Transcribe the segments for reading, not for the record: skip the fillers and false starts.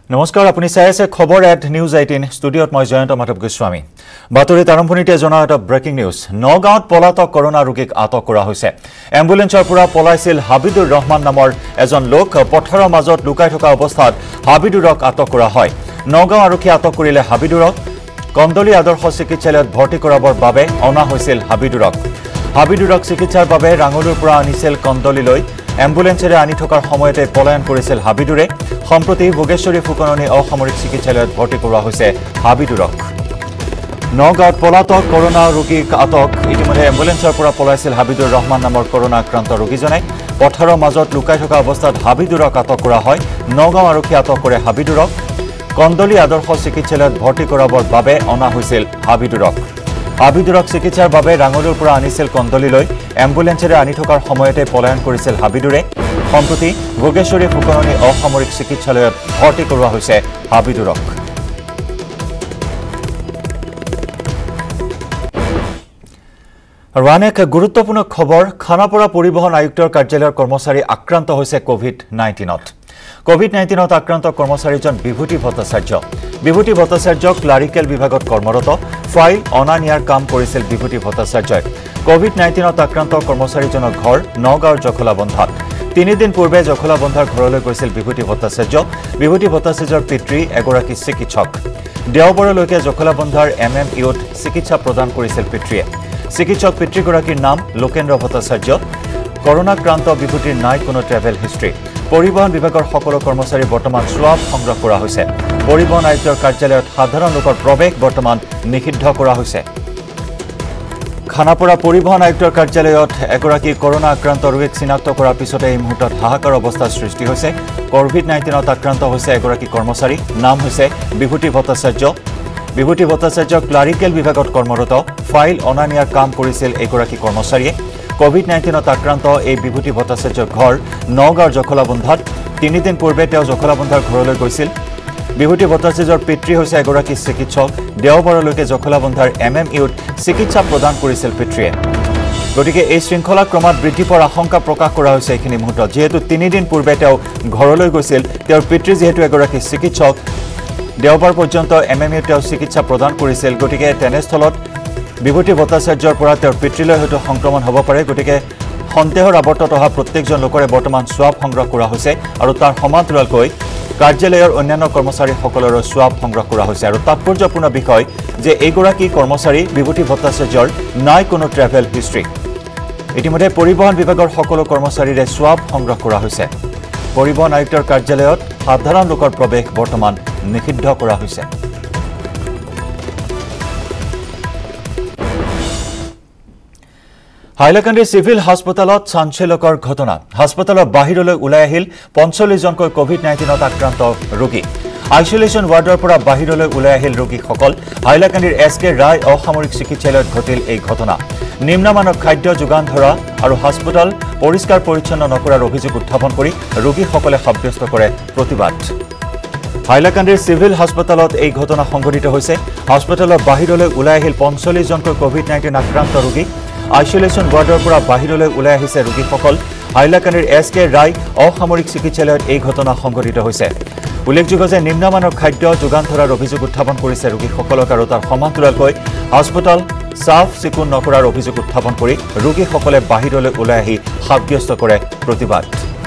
নমস্কাৰ আপুনি চাই আছে খবৰ এট নিউজ 18 ষ্টুডিঅত মই জয়ন্ত মাধৱ গোস্বামী বাতৰিৰ আৰম্ভণিতে জনা এটা ব্ৰেকিং নিউজ নগাঁৱত পলাতক কৰোনা ৰোগীক আটক কৰা হৈছে এম্বুলেন্সৰ পৰা পলাইছিল হাবিদুৰ ৰহমান নামৰ এজন লোক পথৰৰ মাজত লুকাই থকা অৱস্থাত হাবিদুৰক আটক কৰা হয় নগাঁও আৰক্ষী আটক কৰিলে হাবিদুৰক কন্দলি আদৰ্শ চিকিৎসালয়ত ভৰ্তি কৰাবৰ বাবে অনা হৈছিল হাবিদুৰক চিকিৎসাৰ বাবে ৰাঙলুৰ পৰা আনিছিল কন্দলিলৈ এম্বুলেন্সেৰে আনি থকাৰ সময়তে পলায়ন কৰিছিল হাবিদুৰে সম্প্ৰতি ভোগেশ্বৰী ফুকননী অসামৰিক চিকিৎসালয়ত ভৰ্তি কৰোৱা হৈছে হাবিদুৰক নগাঁৱত পলাতক কৰোনা ৰোগীক আটক ইতিমধ্যে এম্বুলেন্সৰ পৰা পলাইছিল হাবিদুৰ ৰহমান নামৰ কৰোনা আক্ৰান্ত ৰোগীজনে পথৰৰ মাজত লুকাই থকা অৱস্থাত হাবিদুৰক আটক কৰা হয় নগাঁও আৰক্ষী আটক কৰে হাবিদুৰক কন্দলি আদৰ্শ চিকিৎসালয়ত ভৰ্তি কৰাবৰ বাবে অনা হৈছিল হাবিদুৰক চিকিৎসাৰ বাবে ৰাঙলুৰ পৰা আনিছিল কন্দলিলৈ এম্বুলেন্সেৰে আনি থকাৰ সময়তে পলায়ন কৰিছিল হাবিদুৰে সম্প্ৰতি ভোগেশ্বৰী ফুকননী অসামৰিক চিকিৎসালয়ত ভৰ্তি কৰোৱা হৈছে হাবিদুৰক আৰু এক গুৰুত্বপূৰ্ণ খবৰ খানাপাৰা পৰিবহণ আয়ুক্তৰ কাৰ্যালয়ৰ কৰ্মচাৰী আক্ৰান্ত হৈছে কোভিড-19ত আক্ৰান্ত কৰ্মচাৰীজন বিভূতি ভট্টাচাৰ্য ক্লাৰিকেল বিভাগত কৰ্মৰত ফাইল অনা নিয়াৰ কাম কৰিছিল বিভূতি ভট্টাচাৰ্যই কোভিড-19ত আক্ৰান্ত কৰ্মচাৰীজনৰ ঘৰ নগাঁৱৰ জখলাবন্ধাত 3 দিন পূৰ্বে জখলাবন্ধাৰ ঘৰলৈ গৈছিল বিভূতি ভট্টাচাৰ্যৰ পিতৃ এগৰাকী চিকিৎসক দেওবাৰলৈকে জখলাবন্ধাৰ MMUত চিকিৎসা প্ৰদান কৰিছিল পিতৃয়ে চিকিৎসক পিতৃগৰাকীৰ নাম লোকেন্দ্ৰ ভট্টাচাৰ্য কৰোনাক্ৰান্ত বিভূতিৰ নাই কোনো ট্ৰেভেল হিষ্ট্ৰী পৰিবহণ বিভাগৰ সকলো কৰ্মচাৰী বৰ্তমান সোৱাব সংগ্ৰহ কৰা হৈছে পৰিবহণ আয়ুক্তৰ কাৰ্যালয়ত সাধাৰণ লোকৰ প্ৰৱেশ বৰ্তমান নিষিদ্ধ কৰা হৈছে খানাপাৰা পৰিবহণ আয়ুক্তৰ কাৰ্যালয়ত এগৰাকী কৰোনা আক্ৰান্ত ৰোগীক চিনাক্ত কৰাৰ পিছতে এই মুহূৰ্তত হাহাকাৰ অৱস্থাৰ সৃষ্টি হৈছে কোভিড-19ত আক্ৰান্ত হৈছে এগৰাকী কৰ্মচাৰী নাম হৈছে বিভূতি ভট্টাচাৰ্য ক্লাৰিকেল বিভাগত কৰ্মৰত ফাইল অনা নিয়াৰ কাম কৰিছিল এগৰাকী কৰ্মচাৰীয়ে কোভিড-19ত আক্ৰান্ত এই বিভূতি ভট্টাচাৰ্যৰ ঘৰ নগাঁৱৰ জখলাবন্ধাত 3 দিন পূৰ্বে তেওঁ জখলাবন্ধাৰ ঘৰলৈ গৈছিল বিভূতি ভট্টাচাৰ্যৰ পিতৃ হৈছে এগৰাকী চিকিৎসক দেওবাৰলৈকে জখলাবন্ধাৰ MMUত চিকিৎসা প্ৰদান কৰিছিল পিতৃয়ে গতিকে এই শৃংখলা ক্ৰমাৎ বৃদ্ধি পোৱাৰ আশংকা প্ৰকাশ কৰা হৈছে এইখিনি মুহূৰ্তত যিহেতু 3 দিন পূৰ্বে তেওঁ ঘৰলৈ গৈছিল তেওঁৰ পিতৃ যেহেতু এগৰাকী চিকিৎসক দেওবাৰ পৰ্যন্ত MMUত তেওঁ চিকিৎসা প্ৰদান কৰিছিল গতিকে তেনেস্থলত বিভূতি ভট্টাচাৰ্যৰ পৰা তেওঁৰ পিতৃলৈ হয়তো সংক্ৰমণ হ'ব পাৰে গতিকে সন্দেহৰ আৱৰ্তত অহা প্ৰত্যেকজন লোকৰে বৰ্তমান সোৱাব সংগ্ৰহ কৰা হৈছে আৰু তাৰ সমান্তৰালকৈ কাৰ্যালয়ৰ অন্যান্য কৰ্মচাৰীসকলৰো সোৱাব সংগ্ৰহ কৰা হৈছে আৰু তাৎপৰ্যপূৰ্ণ বিষয় যে এইগৰাকী কৰ্মচাৰী বিভূতি ভট্টাচাৰ্যৰ নাই কোনো ট্ৰেভেল হিষ্ট্ৰী ইতিমধ্যে পৰিবহণ বিভাগৰ সকলো কৰ্মচাৰীৰে সোৱাব সংগ্ৰহ কৰা হৈছে পৰিবহণ আয়ুক্তৰ কাৰ্যালয়ত সাধাৰণ লোকৰ প্ৰৱেশ বৰ্তমান নিষিদ্ধ কৰা হৈছে হাইলাকান্দি সিভিল হাস্পতালত চাঞ্চল্যকৰ ঘটনা হাস্পতালৰ বাহিৰলৈ ওলাই আহিল 45 জনকৈ কোভিড-19ত আক্ৰান্ত ৰোগী আইসোলেশন ওয়াৰ্ডৰ পৰা বাহিৰলৈ ওলাই আহিল ৰোগীসকল হাইলাকান্দিৰ SK ৰায় অসামৰিক চিকিৎসালয়ত ঘটিল এই ঘটনা নিম্নমানৰ খাদ্য যোগান ধৰা আৰু হাস্পতাল পৰিষ্কাৰ পৰিচ্ছন্ন নকৰাৰ অভিযোগ উত্থাপন কৰি ৰোগীসকলে সাব্যস্ত কৰে প্ৰতিবাদ হাইলাকান্দিৰ সিভিল হাস্পতালত এই ঘটনা সংঘটিত হৈছে হাস্পতালৰ বাহিৰলৈ ওলাই আহিল 45 জনকৈ কোভিড-19 আক্ৰান্ত ৰোগী আইসোলেশন ওয়াৰ্ডৰ পৰা বাহিৰলৈ ওলাই আহিছে ৰোগীসকল হাইলাকান্দিৰ SK ৰায় অসামৰিক চিকিৎসালয়ত এই ঘটনা সংঘটিত হৈছে উল্লেখযোগ্য যে নিম্নমানৰ খাদ্য যোগান ধৰাৰ অভিযোগ উত্থাপন কৰিছে ৰোগীসকলক আৰু তাৰ সমান্তৰালকৈ হাস্পতাল সাফ চিকুণ নকৰাৰ অভিযোগ উত্থাপন কৰি ৰোগীসকলে বাহিৰলৈ ওলাই আহি সাব্যস্ত কৰে প্ৰতিবাদ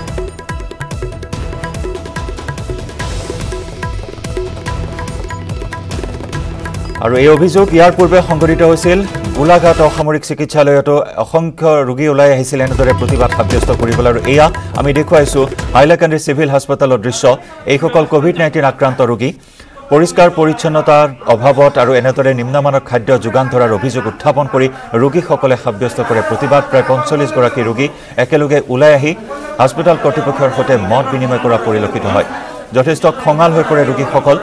আৰু এই অভিযোগ ইয়াৰ পূৰ্বে সংঘটিত হৈছিল গোলাঘাট অসামৰিক চিকিৎসালয়তো অসংখ্য ৰোগী ওলাই আহিছিল এনেদৰে প্ৰতিবাদ সাব্যস্ত কৰিবলৈ আৰু এয়া আমি দেখুৱাইছো হাইলাকান্দি সিভিল হাস্পতালৰ দৃশ্য এইসকল কোভিড-19 আক্ৰান্ত ৰোগী পৰিষ্কাৰ পৰিচ্ছন্নতাৰ অভাৱত আৰু এনেদৰে নিম্নমানৰ খাদ্য যোগান ধৰাৰ অভিযোগ উত্থাপন কৰি ৰোগীসকলে সাব্যস্ত কৰে প্ৰতিবাদ প্ৰায় 45 গৰাকী ৰোগী একেলগে ওলাই আহি হাস্পতাল কৰ্তৃপক্ষৰ সৈতে মত বিনিময় কৰা পৰিলক্ষিত হয় যথেষ্ট খঙাল হৈ পৰে ৰোগীসকল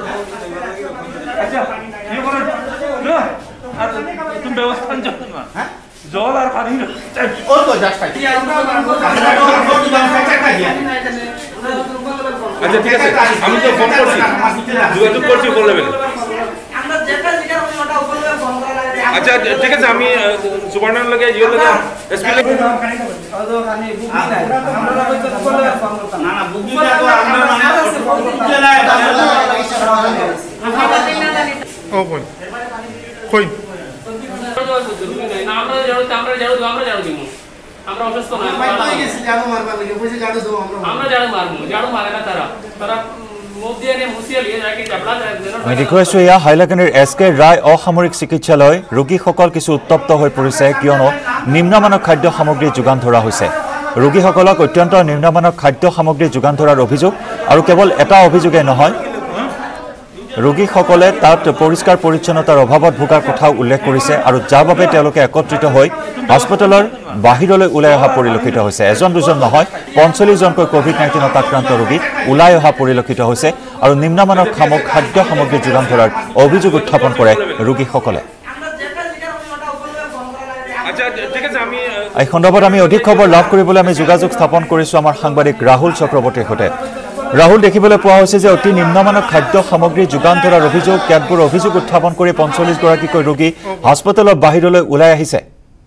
জল আর পানি আচ্ছা ঠিক আছে আমি তো ফোন করছি যোগাযোগ করছি বললেন আচ্ছা ঠিক আছে আমি সুবর্ণর লগে জিও লগে এসপি লগে না না বুকিংটা তো আমরা ও কই কই না আমরা জানো দিব আমরা অসুস্থ না পাই গেছি জানো মারবার লাগে পয়সা জানো দাও আমরা জানো মারে না তারা আমি দেখুৱাইছো এয়া হাইলাকান্দিৰ SK ৰায় অসামৰিক চিকিৎসালয় ৰোগীসকল কিছু উত্তপ্ত হৈ পৰিছে কিয়নো নিম্নমানৰ খাদ্য সামগ্ৰী যোগান ধৰা হৈছে ৰোগীসকলক অত্যন্ত নিম্নমানৰ খাদ্য সামগ্ৰী যোগান ধৰাৰ অভিযোগ আৰু কেৱল এটা অভিযোগে নহয় ৰোগীসকলে তাত পৰিষ্কাৰ পৰিচ্ছন্নতাৰ অভাৱত ভোগাৰ কথাও উল্লেখ কৰিছে আৰু যাৰ বাবে তেওঁলোকে একত্ৰিত হৈ হাস্পতালৰ বাহিৰলৈ ওলাই অহা পৰিলক্ষিত হৈছে এজন দুজন নহয় ৪৫ জনকৈ কোভিড-19 আক্ৰান্ত ৰোগী ওলাই অহা পৰিলক্ষিত হৈছে আৰু নিম্নমানৰ খাদ্য সামগ্ৰী যোগান ধৰাৰ অভিযোগ উত্থাপন কৰে ৰোগীসকলে আচ্ছা ঠিক আছে আমি এই সন্দৰ্ভত আমি অধিক খবৰ লাভ কৰিবলৈ আমি যোগাযোগ স্থাপন কৰিছো আমাৰ সাংবাদিক ৰাহুল চক্ৰৱৰ্তীৰ সৈতে ৰাহুল দেখিবলৈ পোৱা হৈছে যে অতি নিম্নমানৰ খাদ্য সামগ্ৰী যোগান ধৰাৰ অভিযোগ কেতবোৰ অভিযোগ উত্থাপন কৰি ৪৫ গৰাকীকৈ ৰোগী হাস্পতালৰ বাহিৰলৈ ওলাই আহিছে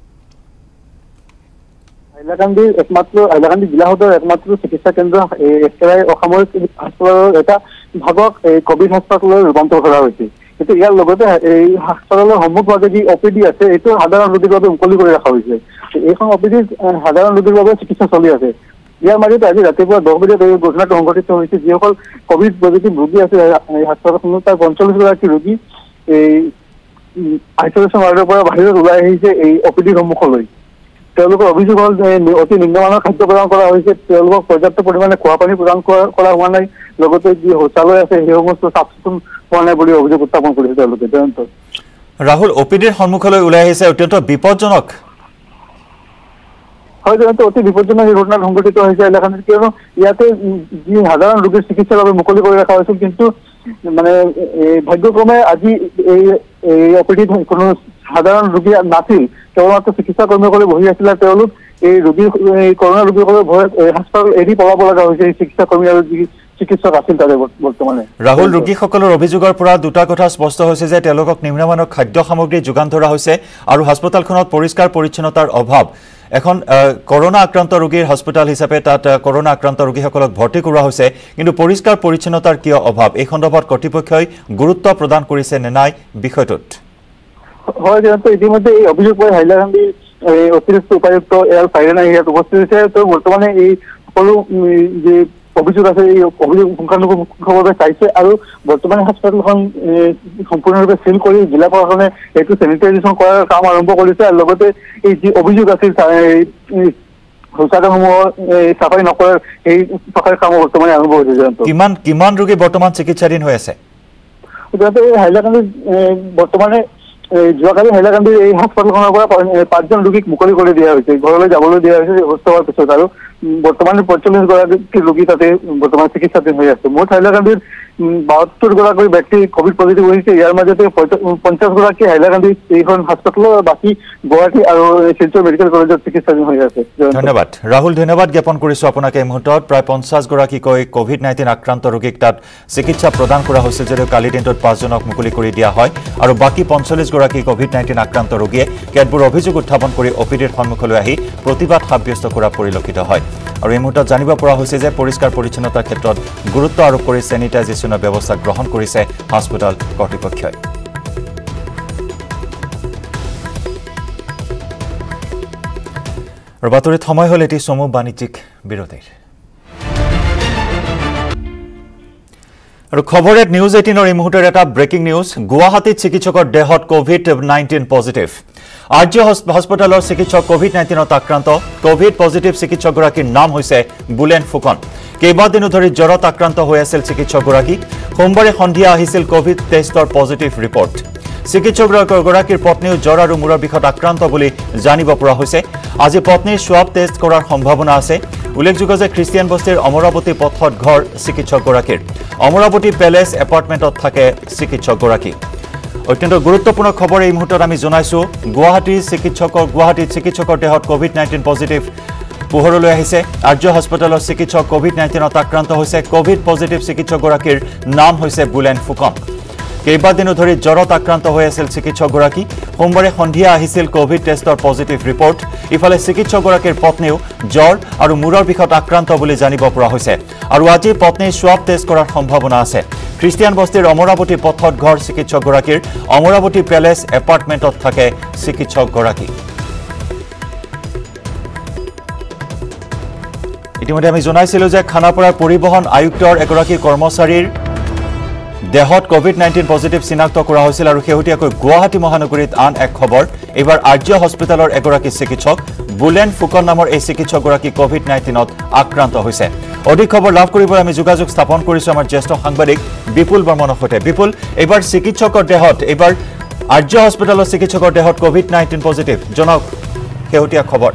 হাইলাকান্দি জিলা সদৰ একমাত্ৰ চিকিৎসা কেন্দ্ৰ একেবাৰে অসামৰিক হাস্পতালৰ এটা ভাগক কোভিড হাস্পতাললৈ ৰূপান্তৰ কৰা হৈছে কিন্তু ইয়াৰ লগতে এই হাস্পতালৰ সন্মুখভাগে যি OPD আছে এইটো সাধাৰণ ৰোগীৰ বাবে মুকলি কৰি ৰখা হৈছে এইখন OPD সাধাৰণ ৰোগীৰ বাবে চিকিৎসা চলি আছে ইয়াৰ মাজতে আজি ৰাতিপুৱা 10 বজাত এই ঘটনাটো সংঘটিত হৈছে যিসকল কোভিড পজিটিভ ৰোগী আছে এই হাস্পতালখনত তাৰ ৪৫ গৰাকী ৰোগী এই আইচলেশ্যন ৱাৰ্ডৰ পৰা বাহিৰত ওলাই আহিছে এই OPD সন্মুখলৈ তেওঁলোকৰ অভিযোগ হ'ল যে অতি নিম্নমানৰ খাদ্য প্ৰদান কৰা হৈছে তেওঁলোকক পৰ্যাপ্ত পৰিমাণে খোৱা পানী প্ৰদান কৰা হোৱা নাই লগতে যি শৌচালয় আছে সেই সমস্ত চাফ চিকুণ হোৱা নাই বুলি অভিযোগ উত্থাপন কৰিছে তেওঁলোকে ৰাহুল OPDৰ সন্মুখলৈ ওলাই আহিছে অত্যন্ত বিপদজনক হয় যেনেকৈ অতি বিপদজনক এই ঘটনা সংঘটিত হৈছে এলেকাটোত কিয়নো ইয়াতে যি সাধাৰণ ৰোগীৰ চিকিৎসাৰ বাবে মুকলি কৰি ৰখা হৈছিল কিন্তু মানে ভাগ্যক্ৰমে আজি এই OPDত কোনো সাধাৰণ ৰোগী নাছিল কেৱলমাত্ৰ চিকিৎসা কৰ্মীসকলে বহি আছিলে তেওঁলোক এই ৰোগী কৰোনা ৰোগীসকলৰ ভয়ত হাস্পতাল এৰি পলাব লগা হৈছে এই চিকিৎসা কৰ্মী আৰু যি চিকিৎসক আছিল তাতে বৰ্তমানে ৰাহুল ৰোগীসকলৰ অভিযোগৰ পৰা দুটা কথা স্পষ্ট হৈছে যে তেওঁলোকক নিম্নমানৰ খাদ্য সামগ্ৰী যোগান ধৰা হৈছে আৰু হাস্পতালখনত পৰিষ্কাৰ পৰিচ্ছন্নতাৰ অভাৱ এখন কৰোনা আক্ৰান্ত ৰোগীৰ হাস্পতাল হিচাপে তাত কৰোনা আক্ৰান্ত ৰোগীসকলক ভৰ্তি কৰোৱা হৈছে কিন্তু পৰিষ্কাৰ পৰিচ্ছন্নতাৰ কিয় অভাৱ এই সন্দৰ্ভত কৰ্তৃপক্ষই গুৰুত্ব প্ৰদান কৰিছে নে নাই বিষয়টোত হয় যেনেকৈ ইতিমধ্যে এই অভিযোগ পাই হাইলাকান্দি অতিৰিক্ত উপায়ুক্ত এল ফাইৰেনা ইয়াত উপস্থিত হৈছে তো বৰ্তমানে এই সকলো যে অভিযোগ আছে এই অভিযোগ পুংখানুপুংখভাৱে চাইছে আৰু বৰ্তমানে হাস্পতালখন সম্পূৰ্ণৰূপে সিল কৰি জিলা প্ৰশাসনে এইটো চেনিটাইজেশ্যন কৰাৰ কাম আৰম্ভ কৰিছে আৰু লগতে এই যি অভিযোগ আছিল শৌচাগাৰসমূহৰ চাফাই নকৰাৰ এই চাফাই কাম বৰ্তমানে আৰম্ভ হৈছে কিমান ৰোগী বৰ্তমান চিকিৎসাধীন হৈ আছে হাইলাকান্দিত বৰ্তমানে যোৱাকালি হাইলাকান্দিৰ এই হাস্পতালখনৰ পৰা 5জন ৰোগীক মুকলি কৰি দিয়া হৈছে ঘৰলৈ যাবলৈ দিয়া হৈছে সুস্থ হোৱাৰ পিছত আৰু বৰ্তমানে 45 গৰাকী ৰোগী তাতে বৰ্তমান চিকিৎসাধীন হৈ আছে মুঠ হাইলাকান্দিৰ 72 গৰাকী ব্যক্তি কোভিড পজিটিভ হৈছে ইয়াৰ মাজতে 50 গৰাকী হাইলাকান্দি এইখন হাস্পতালৰ বাকী গুৱাহাটী আৰু শিলচৰ মেডিকেল কলেজত চিকিৎসাধীন হৈ আছে ধন্যবাদ ৰাহুল ধন্যবাদ জ্ঞাপন কৰিছো আপোনাক এই মুহূৰ্তত প্ৰায় 50 গৰাকীকৈ কোভিড-19 আক্ৰান্ত ৰোগীক তাত চিকিৎসা প্ৰদান কৰা হৈছে যদিও কালি দিনটোত 5 জনক মুকলি কৰি দিয়া হয় আৰু বাকী 45 গৰাকী কোভিড-19 আক্ৰান্ত ৰোগীয়ে কেতবোৰ অভিযোগ উত্থাপন কৰি OPDৰ সন্মুখলৈ আহি প্ৰতিবাদ সাব্যস্ত কৰা পৰিলক্ষিত হয় আৰু এই মুহূৰ্তত জানিব পৰা হৈছে যে পৰিষ্কাৰ পৰিচ্ছন্নতাৰ ক্ষেত্ৰত গুৰুত্ব আৰোপ কৰি চেনিটাইজেশ্যনৰ ব্যৱস্থা গ্ৰহণ কৰিছে হাস্পতাল কৰ্তৃপক্ষই আৰু বাতৰিত সময় হ'ল এটি চমু বাণিজ্যিক বিৰতিৰ আৰু খবৰত নিউজ 18ৰ এই মুহূৰ্তৰ এটা ব্ৰেকিং নিউজ গুৱাহাটীত চিকিৎসকৰ দেহত কোভিড-19 পজিটিভ আৰ্য হাস্পতালৰ চিকিৎসক কোভিড-19ত আক্ৰান্ত কোভিড পজিটিভ চিকিৎসকগৰাকীৰ নাম হৈছে বুলেন ফুকন কেইবাদিনো ধৰি জ্বৰত আক্ৰান্ত হৈ আছিল চিকিৎসকগৰাকী সোমবাৰে সন্ধিয়া আহিছিল কোভিড টেষ্টৰ পজিটিভ ৰিপৰ্ট চিকিৎসকগৰাকীৰ পত্নীও জ্বৰ আৰু মূৰৰ বিষত আক্ৰান্ত বুলি জানিব পৰা হৈছে আজি পত্নীৰ সোৱাব টেষ্ট কৰাৰ সম্ভাৱনা আছে উল্লেখযোগ্য যে খ্ৰীষ্টিয়ান বস্তিৰ অমৰাৱতী পথত ঘৰ চিকিৎসকগৰাকীৰ অমৰাৱতী পেলেচ এপাৰ্টমেণ্টত থাকে চিকিৎসকগৰাকী অত্যন্ত গুৰুত্বপূৰ্ণ খবৰ এই মুহূৰ্তত আমি জনাইছো গুৱাহাটীত চিকিৎসকৰ দেহত কোভিড-19 পজিটিভ পোহৰলৈ আহিছে আৰ্য হাস্পতালৰ চিকিৎসক কোভিড-19ত আক্ৰান্ত হৈছে কোভিড পজিটিভ চিকিৎসকগৰাকীৰ নাম হৈছে বুলেন ফুকন কেইবাদিনো ধৰি জ্বৰত আক্ৰান্ত হৈ আছিল চিকিৎসকগৰাকী সোমবাৰে সন্ধিয়া আহিছিল কোভিড টেষ্টৰ পজিটিভ ৰিপৰ্ট ইফালে চিকিৎসকগৰাকীৰ পত্নীও জ্বৰ আৰু মূৰৰ বিষত আক্ৰান্ত বুলি জানিব পৰা হৈছে আৰু আজি পত্নীৰ স্বাব টেষ্ট কৰাৰ সম্ভাৱনা আছে খ্ৰীষ্টিয়ান বস্তিৰ অমৰাৱতী পথত ঘৰ চিকিৎসকগৰাকীৰ অমৰাৱতী পেলেচ এপাৰ্টমেণ্টত থাকে চিকিৎসকগৰাকী ইতিমধ্যে আমি জনাইছিলো যে খানাপাৰাৰ পৰিবহন আয়ুক্তৰ এগৰাকী কৰ্মচাৰীৰ দেহত কোভিড-19 পজিটিভ চিনাক্ত কৰা হৈছিল আৰু শেহতীয়াকৈ গুৱাহাটী মহানগৰীত আন এক খবৰ এবাৰ আৰ্য হস্পিটেলৰ এগৰাকী চিকিৎসক বুলেন ফুকন নামৰ এই চিকিৎসকগৰাকী কোভিড-19ত আক্ৰান্ত হৈছে অধিক খবৰ লাভ কৰিবলৈ আমি যোগাযোগ স্থাপন কৰিছো আমাৰ জ্যেষ্ঠ সাংবাদিক বিপুল বৰ্মনৰ সৈতে বিপুল এবাৰ চিকিৎসকৰ দেহত এবাৰ আৰ্য হস্পিটেলৰ চিকিৎসকৰ দেহত কোভিড-19 পজিটিভ জনক শেহতীয়া খবৰ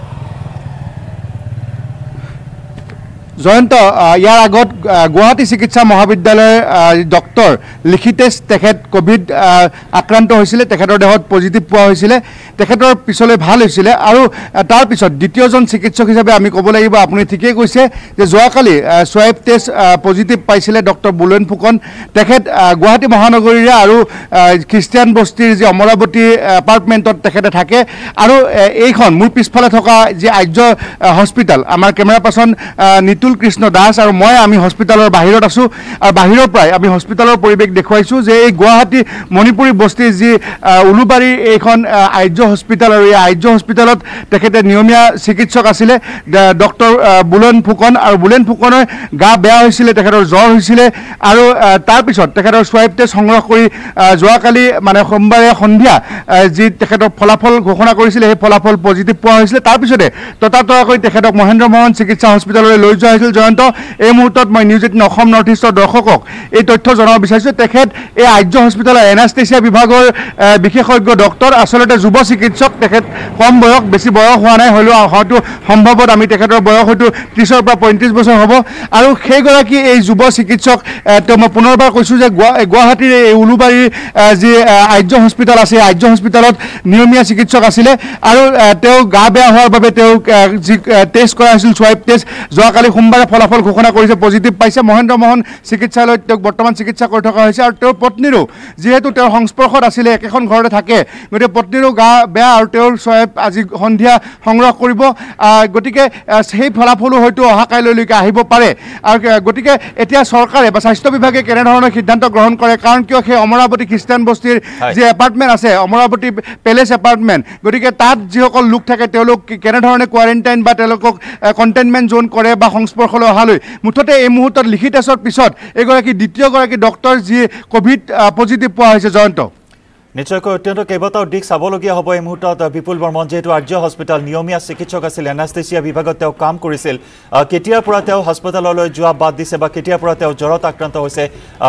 জয়ন্ত ইয়াৰ আগত গুৱাহাটী চিকিৎসা মহাবিদ্যালয়ৰ ডক্টৰ লিখিতেশ তেখেত কোভিড আক্ৰান্ত হৈছিলে তেখেতৰ দেহত পজিটিভ পোৱা হৈছিলে তেখেতৰ পিছলৈ ভাল হৈছিলে আৰু তাৰ পিছত দ্বিতীয়জন চিকিৎসক হিচাপে আমি ক'ব লাগিব আপুনি ঠিকই কৈছে যে যোৱাকালি স্বাব টেষ্ট পজিটিভ পাইছিলে ডক্টৰ বুলেন ফুকন তেখেত গুৱাহাটী মহানগৰীৰে আৰু খ্ৰীষ্টিয়ান বস্তিৰ যি অমৰাৱতী এপাৰ্টমেণ্টত তেখেতে থাকে আৰু এইখন মোৰ পিছফালে থকা যি আৰ্য হস্পিটেল আমাৰ কেমেৰা পাৰ্চন নিতুল কৃষ্ণ দাস আৰু মই আমি হস্পিটেলৰ বাহিৰত আছো আৰু বাহিৰৰ পৰাই আমি হস্পিটেলৰ পৰিৱেশ দেখুৱাইছো যে এই গুৱাহাটী মণিপুৰী বস্তিৰ যি উলুবাৰী এইখন আৰ্য হস্পিটেল আৰু এই আৰ্য হস্পিটেলত তেখেতে নিয়মীয়া চিকিৎসক আছিলে ডক্টৰ বুলেন ফুকন আৰু বুলেন ফুকনৰ গা বেয়া হৈছিলে তেখেতৰ জ্বৰ হৈছিলে আৰু তাৰ পিছত তেখেতৰ স্বাব টেষ্ট সংগ্ৰহ কৰি যোৱাকালি মানে সোমবাৰে সন্ধিয়া যি তেখেতৰ ফলাফল ঘোষণা কৰিছিলে সেই ফলাফল পজিটিভ পোৱা হৈছিলে তাৰ পিছতে ততাতয়াকৈ তেখেতক মহেন্দ্ৰ মোহন চিকিৎসা হস্পিটেললৈ লৈ যোৱা হৈছিল জয়ন্ত এই মুহূৰ্তত মই নিউজ 18 অসম নৰ্থ ইষ্টৰ দৰ্শকক এই তথ্য জনাব বিচাৰিছোঁ তেখেত এই আৰ্য হস্পিটেলৰ এনাষ্টেচিয়া বিভাগৰ বিশেষজ্ঞ ডক্টৰ আচলতে যুৱ চিকিৎসক তেখেত কম বয়স বেছি বয়স হোৱা নাই হ'লেও হয়তো সম্ভৱত আমি তেখেতৰ বয়স হয়তো 30ৰ পৰা 35 বছৰ হ'ব আৰু সেইগৰাকী এই যুৱ চিকিৎসক তেওঁ মই পুনৰবাৰ কৈছোঁ যে গুৱাহাটীৰ এই উলুবাৰীৰ যি আৰ্য হস্পিটেল আছে আৰ্য হস্পিটেলত নিয়মীয়া চিকিৎসক আছিলে আৰু তেওঁ গা বেয়া হোৱাৰ বাবে তেওঁ যি টেষ্ট কৰা হৈছিল স্বাব টেষ্ট যোৱাকালি সোমবাৰে ফলাফল ঘোষণা কৰিছে পজিটিভ পাইছে মহেন্দ্ৰ মোহন চিকিৎসালয়ত তেওঁক বৰ্তমান চিকিৎসা কৰি থকা হৈছে আৰু তেওঁৰ পত্নীৰো যিহেতু তেওঁৰ সংস্পৰ্শত আছিলে একেখন ঘৰতে থাকে গতিকে পত্নীৰো গা বেয়া আৰু তেওঁৰ স্বাব আজি সন্ধিয়া সংগ্ৰহ কৰিব গতিকে সেই ফলাফলো হয়তো অহা কাইলৈলৈকে আহিব পাৰে আৰু গতিকে এতিয়া চৰকাৰে বা স্বাস্থ্য বিভাগে কেনেধৰণৰ সিদ্ধান্ত গ্ৰহণ কৰে কাৰণ কিয় সেই অমৰাৱতী খ্ৰীষ্টিয়ান বস্তিৰ যি এপাৰ্টমেণ্ট আছে অমৰাৱতী পেলেচ এপাৰ্টমেণ্ট গতিকে তাত যিসকল লোক থাকে তেওঁলোক কেনেধৰণে কোৱাৰেণ্টাইন বা তেওঁলোকক কণ্টেইনমেণ্ট জোন কৰে বা সংস্পৰ্শলৈ অহালৈ মুঠতে এই মুহূৰ্তত লিখিত টেষ্টৰ পিছত এগৰাকী দ্বিতীয়গৰাকী ডক্টৰ যি কোভিড পজিটিভ পোৱা হৈছে জয়ন্ত নিশ্চয়কৈ অত্যন্ত কেইবাটাও দিশ চাবলগীয়া হ'ব এই মুহূৰ্তত বিপুল বৰ্মন যিহেতু আৰ্য হস্পিটেল নিয়মীয়া চিকিৎসক আছিল এনাষ্টেচিয়া বিভাগত তেওঁ কাম কৰিছিল কেতিয়াৰ পৰা তেওঁ হস্পিটেললৈ যোৱা বাদ দিছে বা কেতিয়াৰ পৰা তেওঁ জ্বৰত আক্ৰান্ত হৈছে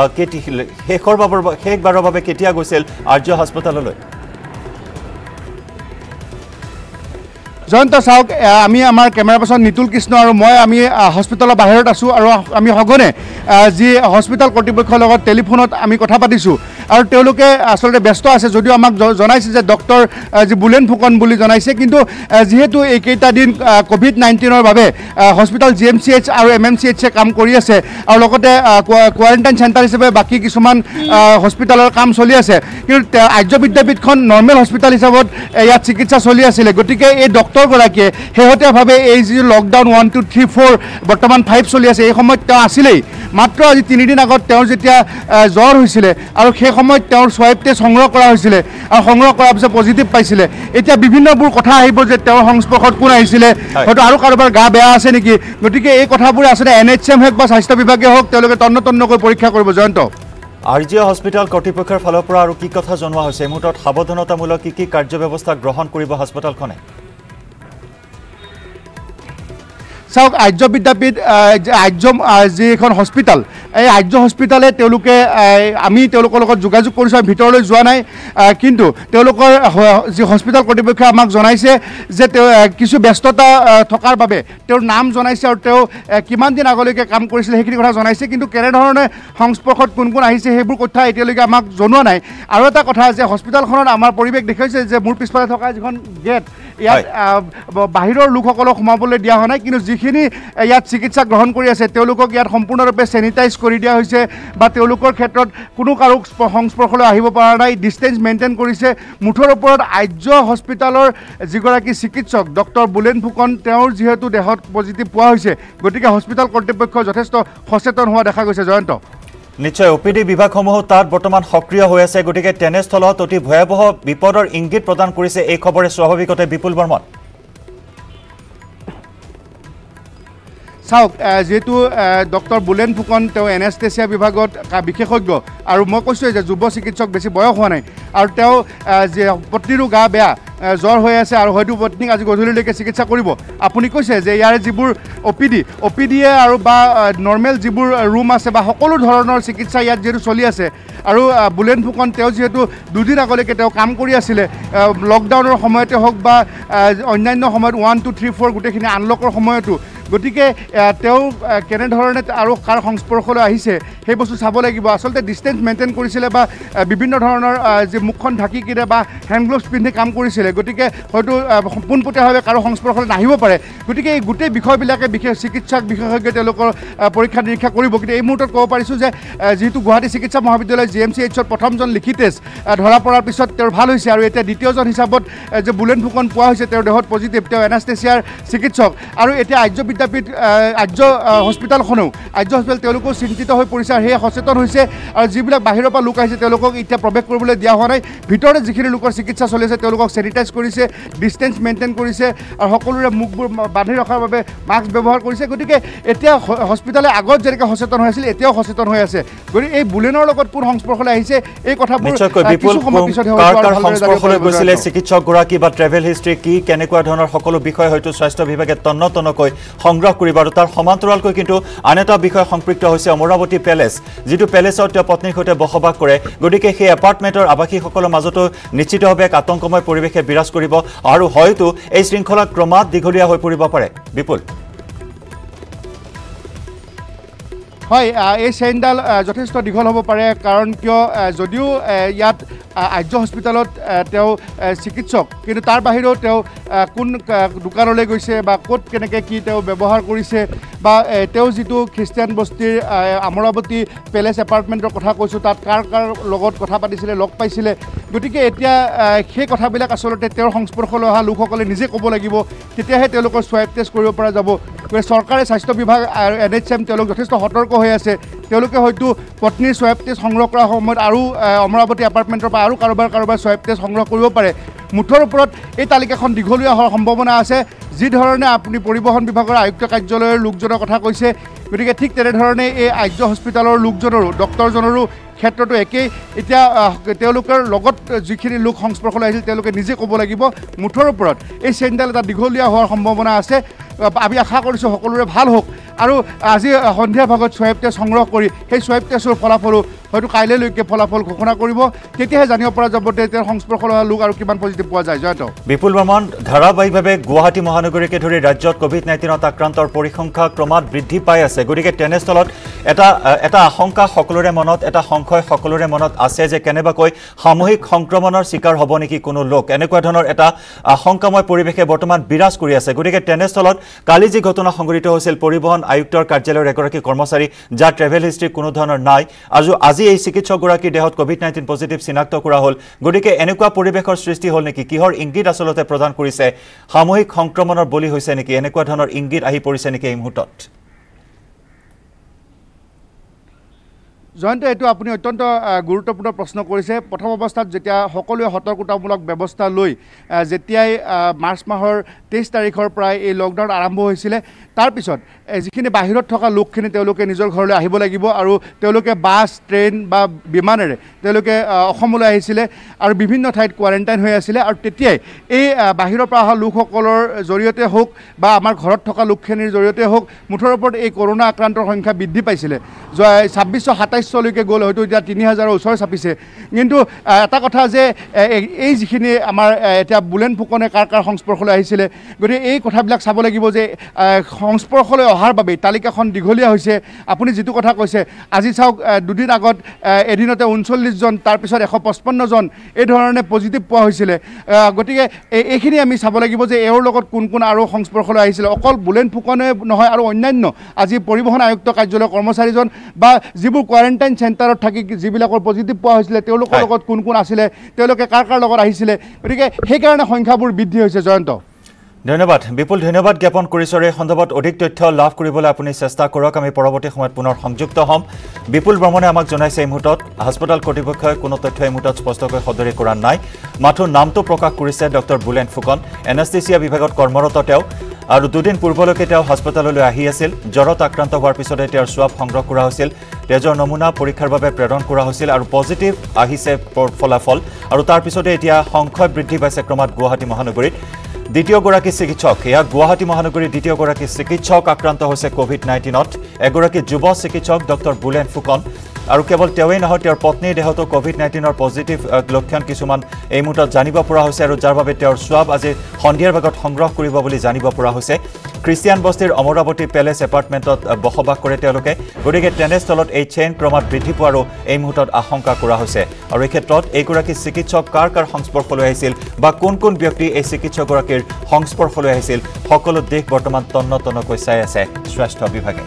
শেষবাৰৰ বাবে কেতিয়া গৈছিল আৰ্য হস্পিটেললৈ জয়ন্ত চাওক আমি আমাৰ কেমেৰা পাৰ্চন নিতুল কৃষ্ণ আৰু মই আমি হস্পিটেলৰ বাহিৰত আছোঁ আৰু আমি সঘনে যি হস্পিটেল কৰ্তৃপক্ষৰ লগত টেলিফোনত আমি কথা পাতিছোঁ আৰু তেওঁলোকে আচলতে ব্যস্ত আছে যদিও আমাক জনাইছে যে ডক্টৰ যি বুলেন ফুকন বুলি জনাইছে কিন্তু যিহেতু এইকেইটা দিন কোভিড-19ৰ বাবে হস্পিটেল GMCH আৰু MMCH কাম কৰি আছে আৰু লগতে কোৱাৰেণ্টাইন চেণ্টাৰ হিচাপে বাকী কিছুমান হস্পিটেলৰ কাম চলি আছে কিন্তু আৰ্য বিদ্যাপীঠখন নৰ্মেল হস্পিটেল হিচাপত ইয়াত চিকিৎসা চলি আছিলে গতিকে এই ডক্টৰগৰাকীয়ে শেহতীয়াভাৱে এই যি লকডাউন 1 2 3 4 বৰ্তমান 5 চলি আছে এই সময়ত তেওঁ আছিলেই মাত্ৰ আজি 3 দিন আগত তেওঁৰ যেতিয়া জ্বৰ হৈছিলে আৰু সেই সময়ত তেওঁৰ স্বাব টেষ্ট সংগ্ৰহ কৰা হৈছিলে আৰু সংগ্ৰহ কৰাৰ পিছত পজিটিভ পাইছিলে এতিয়া বিভিন্নবোৰ কথা আহিব যে তেওঁৰ সংস্পৰ্শত কোন আহিছিলে হয়তো আৰু কাৰোবাৰ গা বেয়া আছে নেকি গতিকে এই কথাবোৰ আচলতে NHM হওক বা স্বাস্থ্য বিভাগে হওক তেওঁলোকে তন্নতন্নকৈ পৰীক্ষা কৰিব জয়ন্ত আৰ্য হস্পিটেল কৰ্তৃপক্ষৰ ফালৰ পৰা আৰু কি কথা জনোৱা হৈছে এই মুহূৰ্তত সাৱধানতামূলক কি কাৰ্যব্যৱস্থা গ্ৰহণ কৰিব হস্পিটেলখনে চাওক আৰ্য বিদ্যাপীঠ আৰ্য যিখন হস্পিটেল এই আৰ্য হস্পিটেলে তেওঁলোকে আমি তেওঁলোকৰ লগত যোগাযোগ কৰিছোঁ ভিতৰলৈ যোৱা নাই কিন্তু তেওঁলোকৰ যি হস্পিটেল কৰ্তৃপক্ষই আমাক জনাইছে যে তেওঁ কিছু ব্যস্ততা থকাৰ বাবে তেওঁৰ নাম জনাইছে আৰু তেওঁ কিমান দিন আগলৈকে কাম কৰিছিলে সেইখিনি কথা জনাইছে কিন্তু কেনেধৰণে সংস্পৰ্শত কোন কোন আহিছে সেইবোৰ কথা এতিয়ালৈকে আমাক জনোৱা নাই আৰু এটা কথা যে হস্পিটেলখনত আমাৰ পৰিৱেশ দেখুৱাইছে যে মোৰ পিছফালে থকা যিখন গেট ইয়াত বাহিৰৰ লোকসকলক সোমাবলৈ দিয়া হোৱা নাই কিন্তু যিখিনি ইয়াত চিকিৎসা গ্ৰহণ কৰি আছে তেওঁলোকক ইয়াত সম্পূৰ্ণৰূপে চেনিটাইজ কৰি দিয়া হৈছে বা তেওঁলোকৰ ক্ষেত্ৰত কোনো কাৰো সংস্পৰ্শলৈ আহিব পৰা নাই ডিষ্টেঞ্চ মেইনটেইন কৰিছে মুঠৰ ওপৰত আৰ্য হস্পিটেলৰ যিগৰাকী চিকিৎসক ডক্টৰ বুলেন ফুকন তেওঁৰ যিহেতু দেহত পজিটিভ পোৱা হৈছে গতিকে হস্পিটেল কৰ্তৃপক্ষ যথেষ্ট সচেতন হোৱা দেখা গৈছে জয়ন্ত নিশ্চয় OPD বিভাগসমূহ তাত বৰ্তমান সক্ৰিয় হৈ আছে গতিকে তেনেস্থলত অতি ভয়াবহ বিপদৰ ইংগিত প্ৰদান কৰিছে এই খবৰে স্বাভাৱিকতে বিপুল বৰ্মন চাওক যেহেতু ডক্টৰ বুলেন ফুকন তেওঁ এনেস্থেচিয়া বিভাগত বিশেষজ্ঞ আৰু মই কৈছোঁ যে যুৱ চিকিৎসক বেছি বয়স হোৱা নাই আৰু তেওঁ যে পত্নীৰো গা বেয়া জ্বৰ হৈ আছে আৰু হয়তো পত্নীক আজি গধূলিলৈকে চিকিৎসা কৰিব আপুনি কৈছে যে ইয়াৰে যিবোৰ OPDয়ে আৰু বা নৰ্মেল যিবোৰ ৰুম আছে বা সকলো ধৰণৰ চিকিৎসা ইয়াত যিহেতু চলি আছে আৰু বুলেন ফুকন তেওঁ যিহেতু দুদিন আগলৈকে তেওঁ কাম কৰি আছিলে লকডাউনৰ সময়তে হওক বা অন্যান্য সময়ত 1 2 3 4 গোটেইখিনি আনলকৰ সময়তো গতিকে তেওঁ কেনেধৰণে আৰু কাৰ সংস্পৰ্শলৈ আহিছে সেই বস্তু চাব লাগিব আচলতে ডিষ্টেঞ্চ মেইনটেইন কৰিছিলে বা বিভিন্ন ধৰণৰ যে মুখখন ঢাকি কিনে বা হেণ্ড গ্লোভছ পিন্ধি কাম কৰিছিলে গতিকে হয়তো পোনপটীয়াভাৱে কাৰো সংস্পৰ্শলৈ নাহিব পাৰে গতিকে এই গোটেই বিষয়বিলাকে বিশেষ চিকিৎসক বিশেষজ্ঞ তেওঁলোকৰ পৰীক্ষা নিৰীক্ষা কৰিব কিন্তু এই মুহূৰ্তত ক'ব পাৰিছোঁ যে যিহেতু গুৱাহাটী চিকিৎসা মহাবিদ্যালয় GMCHত প্ৰথমজন লিখিতেজ ধৰা পৰাৰ পিছত তেওঁৰ ভাল হৈছে আৰু এতিয়া দ্বিতীয়জন হিচাপত যে বুলেন ফুকন পোৱা হৈছে তেওঁৰ দেহত পজিটিভ তেওঁ এনাষ্টেচিয়াৰ চিকিৎসক আৰু এতিয়া আৰ্য বিদ্যাপীঠ আৰ্য হস্পিটেলখনেও আৰ্য হস্পিটেল তেওঁলোকেও চিন্তিত হৈ পৰিছে আৰু সেয়ে সচেতন হৈছে আৰু যিবিলাক বাহিৰৰ পৰা লোক আহিছে তেওঁলোকক এতিয়া প্ৰৱেশ কৰিবলৈ দিয়া হোৱা নাই ভিতৰতে যিখিনি লোকৰ চিকিৎসা চলি আছে তেওঁলোকক চেনিটাইজ কৰিছে ডিষ্টেঞ্চ মেইনটেইন কৰিছে আৰু সকলোৰে মুখবোৰ বান্ধি ৰখাৰ বাবে মাস্ক ব্যৱহাৰ কৰিছে গতিকে এতিয়া হস্পিটেলে আগত যেনেকৈ সচেতন হৈ আছিল এতিয়াও সচেতন হৈ আছে গতিকে এই বুলেনৰ লগত কোন সংস্পৰ্শলৈ আহিছে এই কথাবোৰ কিছু সময় পিছত সংস্পৰ্শলৈ গৈছিলে চিকিৎসকগৰাকী বা ট্ৰেভেল হিষ্ট্ৰী কি কেনেকুৱা ধৰণৰ সকলো বিষয় হয়তো স্বাস্থ্য বিভাগে তন্নতন্নকৈ সংগ্ৰহ কৰিব আৰু তাৰ সমান্তৰালকৈ কিন্তু আন এটা বিষয় সম্পৃক্ত হৈছে অমৰাৱতী পেলেচ যিটো পেলেচত তেওঁ পত্নীৰ সৈতে বসবাস কৰে গতিকে সেই এপাৰ্টমেণ্টৰ আৱাসীসকলৰ মাজতো নিশ্চিতভাৱে এক আতংকময় পৰিৱেশে বিৰাজ কৰিব আৰু হয়তো এই শৃংখলা ক্ৰমাৎ দীঘলীয়া হৈ পৰিব পাৰে বিপুল হয় এই চেইনডাল যথেষ্ট দীঘল হ'ব পাৰে কাৰণ কিয় যদিও ইয়াত আৰ্য হস্পিটেলত তেওঁ চিকিৎসক কিন্তু তাৰ বাহিৰেও তেওঁ কোন দোকানলৈ গৈছে বা ক'ত কেনেকৈ কি তেওঁ ব্যৱহাৰ কৰিছে বা তেওঁ যিটো খ্ৰীষ্টিয়ান বস্তিৰ অমৰাৱতী পেলেচ এপাৰ্টমেণ্টৰ কথা কৈছোঁ তাত কাৰ লগত কথা পাতিছিলে লগ পাইছিলে গতিকে এতিয়া সেই কথাবিলাক আচলতে তেওঁৰ সংস্পৰ্শলৈ অহা লোকসকলে নিজে ক'ব লাগিব তেতিয়াহে তেওঁলোকৰ সোৱাব টেষ্ট কৰিব পৰা যাব চৰকাৰে স্বাস্থ্য বিভাগ আৰু NHM তেওঁলোক যথেষ্ট সতৰ্ক হৈ আছে তেওঁলোকে হয়তো পত্নীৰ সোৱাব টেষ্ট সংগ্ৰহ কৰাৰ সময়ত আৰু অমৰাৱতী এপাৰ্টমেণ্টৰ পৰা আৰু কাৰোবাৰ সোৱাব টেষ্ট সংগ্ৰহ কৰিব পাৰে মুঠৰ ওপৰত এই তালিকাখন দীঘলীয়া হোৱাৰ সম্ভাৱনা আছে যি ধৰণে আপুনি পৰিবহণ বিভাগৰ আয়ুক্ত কাৰ্যালয়ৰ লোকজনৰ কথা কৈছে গতিকে ঠিক তেনেধৰণে এই আৰ্য হস্পিটেলৰ লোকজনৰো ডক্টৰজনৰো ক্ষেত্ৰতো একেই এতিয়া তেওঁলোকৰ লগত যিখিনি লোক সংস্পৰ্শলৈ আহিছিল তেওঁলোকে নিজে ক'ব লাগিব মুঠৰ ওপৰত এই চেইনডাল এটা দীঘলীয়া হোৱাৰ সম্ভাৱনা আছে আমি আশা কৰিছোঁ সকলোৰে ভাল হওক আৰু আজি সন্ধিয়া ভাগত সোৱাব টেষ্ট সংগ্ৰহ কৰি সেই সোৱাব টেষ্টৰ ফলাফলো হয়তো কাইলৈলৈকে ফলাফল ঘোষণা কৰিব তেতিয়াহে জানিব পৰা যাব যে তেওঁৰ সংস্পৰ্শলৈ অহা লোক আৰু কিমান পজিটিভ পোৱা যায় জয়ন্ত বিপুল বৰ্মন ধাৰাবাহিকভাৱে গুৱাহাটী মহানগৰীকে ধৰি ৰাজ্যত COVID-19 আক্ৰান্তৰ পৰিসংখ্যা ক্ৰমাৎ বৃদ্ধি পাই আছে গতিকে তেনেস্থলত এটা আশংকা সকলোৰে মনত এটা সংশয় সকলোৰে মনত আছে যে কেনেবাকৈ সামূহিক সংক্ৰমণৰ শিকাৰ হ'ব নেকি কোনো লোক এনেকুৱা ধৰণৰ এটা আশংকাময় পৰিৱেশে বৰ্তমান বিৰাজ কৰি আছে গতিকে তেনেস্থলত কালি যি ঘটনা সংঘটিত হৈছিল পৰিবহণ আয়ুক্তৰ কাৰ্যালয়ৰ এগৰাকী কৰ্মচাৰী যাৰ ট্ৰেভেল হিষ্ট্ৰী কোনো ধৰণৰ নাই আজি এই চিকিৎসকগৰাকীৰ দেহত COVID-19 পজিটিভ চিনাক্ত কৰা হ'ল গতিকে এনেকুৱা পৰিৱেশৰ সৃষ্টি হ'ল নেকি কিহৰ ইংগিত আচলতে প্ৰদান কৰিছে সামূহিক সংক্ৰমণৰ বলি হৈছে নেকি এনেকুৱা ধৰণৰ ইংগিত আহি পৰিছে নেকি এই মুহূৰ্তত জয়ন্ত এইটো আপুনি অত্যন্ত গুৰুত্বপূৰ্ণ প্ৰশ্ন কৰিছে প্ৰথম অৱস্থাত যেতিয়া সকলোৱে সতৰ্কতামূলক ব্যৱস্থা লৈ যেতিয়াই মাৰ্চ মাহৰ 23 তাৰিখৰ পৰাই এই লকডাউন আৰম্ভ হৈছিলে তাৰপিছত যিখিনি বাহিৰত থকা লোকখিনি তেওঁলোকে নিজৰ ঘৰলৈ আহিব লাগিব আৰু তেওঁলোকে বাছ ট্ৰেইন বা বিমানেৰে তেওঁলোকে অসমলৈ আহিছিলে আৰু বিভিন্ন ঠাইত কোৱাৰেণ্টাইন হৈ আছিলে আৰু তেতিয়াই এই বাহিৰৰ পৰা অহা লোকসকলৰ জৰিয়তে হওক বা আমাৰ ঘৰত থকা লোকখিনিৰ জৰিয়তে হওক মুঠৰ ওপৰত এই কৰোনা আক্ৰান্তৰ সংখ্যা বৃদ্ধি পাইছিলে 2627 উদ্দেশ্যলৈকে গ'ল হয়তো এতিয়া 3000ৰ ওচৰ চাপিছে কিন্তু এটা কথা যে এই যিখিনি আমাৰ এতিয়া বুলেন ফুকনে কাৰ কাৰ সংস্পৰ্শলৈ আহিছিলে গতিকে এই কথাবিলাক চাব লাগিব যে সংস্পৰ্শলৈ অহাৰ বাবে তালিকাখন দীঘলীয়া হৈছে আপুনি যিটো কথা কৈছে আজি চাওক দুদিন আগত এদিনতে 39 জন তাৰপিছত 155 জন এই ধৰণে পজিটিভ পোৱা হৈছিলে গতিকে এইখিনি আমি চাব লাগিব যে এওঁৰ লগত কোন কোন আৰু সংস্পৰ্শলৈ আহিছিলে অকল বুলেন ফুকনে নহয় আৰু অন্যান্য আজি পৰিবহণ আয়ুক্ত কাৰ্যালয়ৰ কৰ্মচাৰীজন বা যিবোৰ কোৱাৰেণ্টাইন চেণ্টাৰত থাকি যিবিলাকৰ পজিটিভ পোৱা হৈছিলে তেওঁলোকৰ লগত কোন কোন আছিলে তেওঁলোকে কাৰ কাৰ লগত আহিছিলে গতিকে সেইকাৰণে সংখ্যাবোৰ বৃদ্ধি হৈছে জয়ন্ত ধন্যবাদ বিপুল ধন্যবাদ জ্ঞাপন কৰিছো এই সন্দৰ্ভত অধিক তথ্য লাভ কৰিবলৈ আপুনি চেষ্টা কৰক আমি পৰৱৰ্তী সময়ত পুনৰ সংযুক্ত হ'ম বিপুল ব্ৰহ্মণে আমাক জনাইছে এই মুহূৰ্তত হাস্পতাল কৰ্তৃপক্ষই কোনো তথ্য এই মুহূৰ্তত স্পষ্টকৈ সদৰি কৰা নাই মাথো নামটো প্ৰকাশ কৰিছে ডক্টৰ বুলেন ফুকন এনাস্থেচিয়া বিভাগত কৰ্মৰত তেওঁ আৰু দুদিন পূৰ্বলৈকে তেওঁ হাস্পতাললৈ আহি আছিল জ্বৰত আক্ৰান্ত হোৱাৰ পিছতে তেওঁৰ স্বাব সংগ্ৰহ কৰা হৈছিল তেজৰ নমুনা পৰীক্ষাৰ বাবে প্ৰেৰণ কৰা হৈছিল আৰু পজিটিভ আহিছে ফলাফল আৰু তাৰ পিছতে এতিয়া সংখ্যা বৃদ্ধি পাইছে ক্ৰমাৎ গুৱাহাটী মহানগৰীত দ্বিতীয়গৰাকী চিকিৎসক এয়া গুৱাহাটী মহানগৰীৰ দ্বিতীয়গৰাকী চিকিৎসক আক্ৰান্ত হৈছে কোভিড-19ত এগৰাকী যুৱ চিকিৎসক ডক্টৰ বুলেন ফুকন আৰু কেৱল তেওঁই নহয় তেওঁৰ পত্নীৰ দেহতো কোভিড-19ৰ পজিটিভ লক্ষণ কিছুমান এই মুহূৰ্তত জানিব পৰা হৈছে আৰু যাৰ বাবে তেওঁৰ স্বাব আজি সন্ধিয়াৰ ভাগত সংগ্ৰহ কৰিব বুলি জানিব পৰা হৈছে খ্ৰীষ্টিয়ান বস্তিৰ অমৰাৱতী পেলেচ এপাৰ্টমেণ্টত বসবাস কৰে তেওঁলোকে গতিকে তেনেস্থলত এই চেইন ক্ৰমাৎ বৃদ্ধি পোৱাৰো এই মুহূৰ্তত আশংকা কৰা হৈছে আৰু এই ক্ষেত্ৰত এইগৰাকী চিকিৎসক কাৰ কাৰ সংস্পৰ্শলৈ আহিছিল বা কোন কোন ব্যক্তি এই চিকিৎসকগৰাকীৰ সংস্পৰ্শলৈ আহিছিল সকলো দিশ বৰ্তমান তন্ন তন্নকৈ চাই আছে স্বাস্থ্য বিভাগে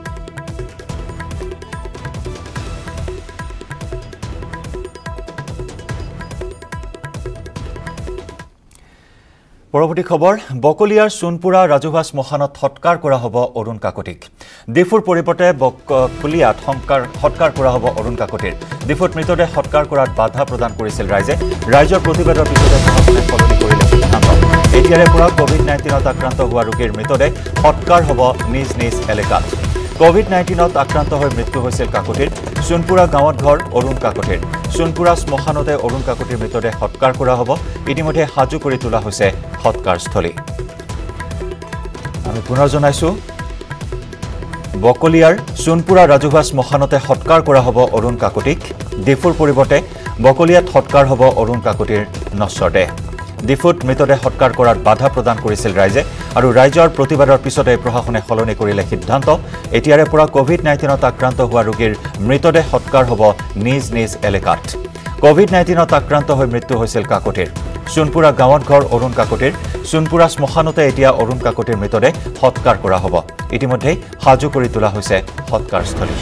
পৰৱৰ্তী খবৰ বকলিয়াৰ সোণপুৰা ৰাজহুৱা শ্মশানত সৎকাৰ কৰা হ'ব অৰুণ কাকতিক ডিফুৰ পৰিৱৰ্তে বকলিয়াত সৎকাৰ কৰা হ'ব অৰুণ কাকতিৰ ডিফুত মৃতদেহ সৎকাৰ কৰাত বাধা প্ৰদান কৰিছিল ৰাইজৰ প্ৰতিবাদৰ পিছতে প্ৰশাসনে সলনি কৰিলে সিদ্ধান্ত এতিয়াৰে পৰা কোভিড-19ত আক্ৰান্ত হোৱা ৰোগীৰ মৃতদেহ সৎকাৰ হ'ব নিজ নিজ এলেকাত কোভিড-19ত আক্ৰান্ত হৈ মৃত্যু হৈছিল কাকতিৰ সোণপুৰা গাঁৱত ঘৰ অৰুণ কাকতিৰ সোণপুৰা শ্মশানতে অৰুণ কাকতিৰ মৃতদেহ সৎকাৰ কৰা হ'ব ইতিমধ্যে সাজু কৰি তোলা হৈছে সৎকাৰস্থলী আমি পুনৰ জনাইছো বকলিয়াৰ সোণপুৰা ৰাজহুৱা শ্মশানতে সৎকাৰ কৰা হ'ব অৰুণ কাকতিক ডিফুৰ পৰিৱৰ্তে বকলিয়াত সৎকাৰ হ'ব অৰুণ কাকতিৰ নশ্বৰ দেহ ডিফুত মৃতদেহ সৎকাৰ কৰাত বাধা প্ৰদান কৰিছিল ৰাইজে আৰু ৰাইজৰ প্ৰতিবাদৰ পিছতে প্ৰশাসনে সলনি কৰিলে সিদ্ধান্ত এতিয়াৰে পৰা কোভিড-19ত আক্ৰান্ত হোৱা ৰোগীৰ মৃতদেহ সৎকাৰ হ'ব নিজ নিজ এলেকাত কোভিড-19ত আক্ৰান্ত হৈ মৃত্যু হৈছিল কাকতিৰ সোণপুৰা গাঁৱত ঘৰ অৰুণ কাকতিৰ সোণপুৰা শ্মশানতে এতিয়া অৰুণ কাকতিৰ মৃতদেহ সৎকাৰ কৰা হ'ব ইতিমধ্যে সাজু কৰি তোলা হৈছে সৎকাৰস্থলী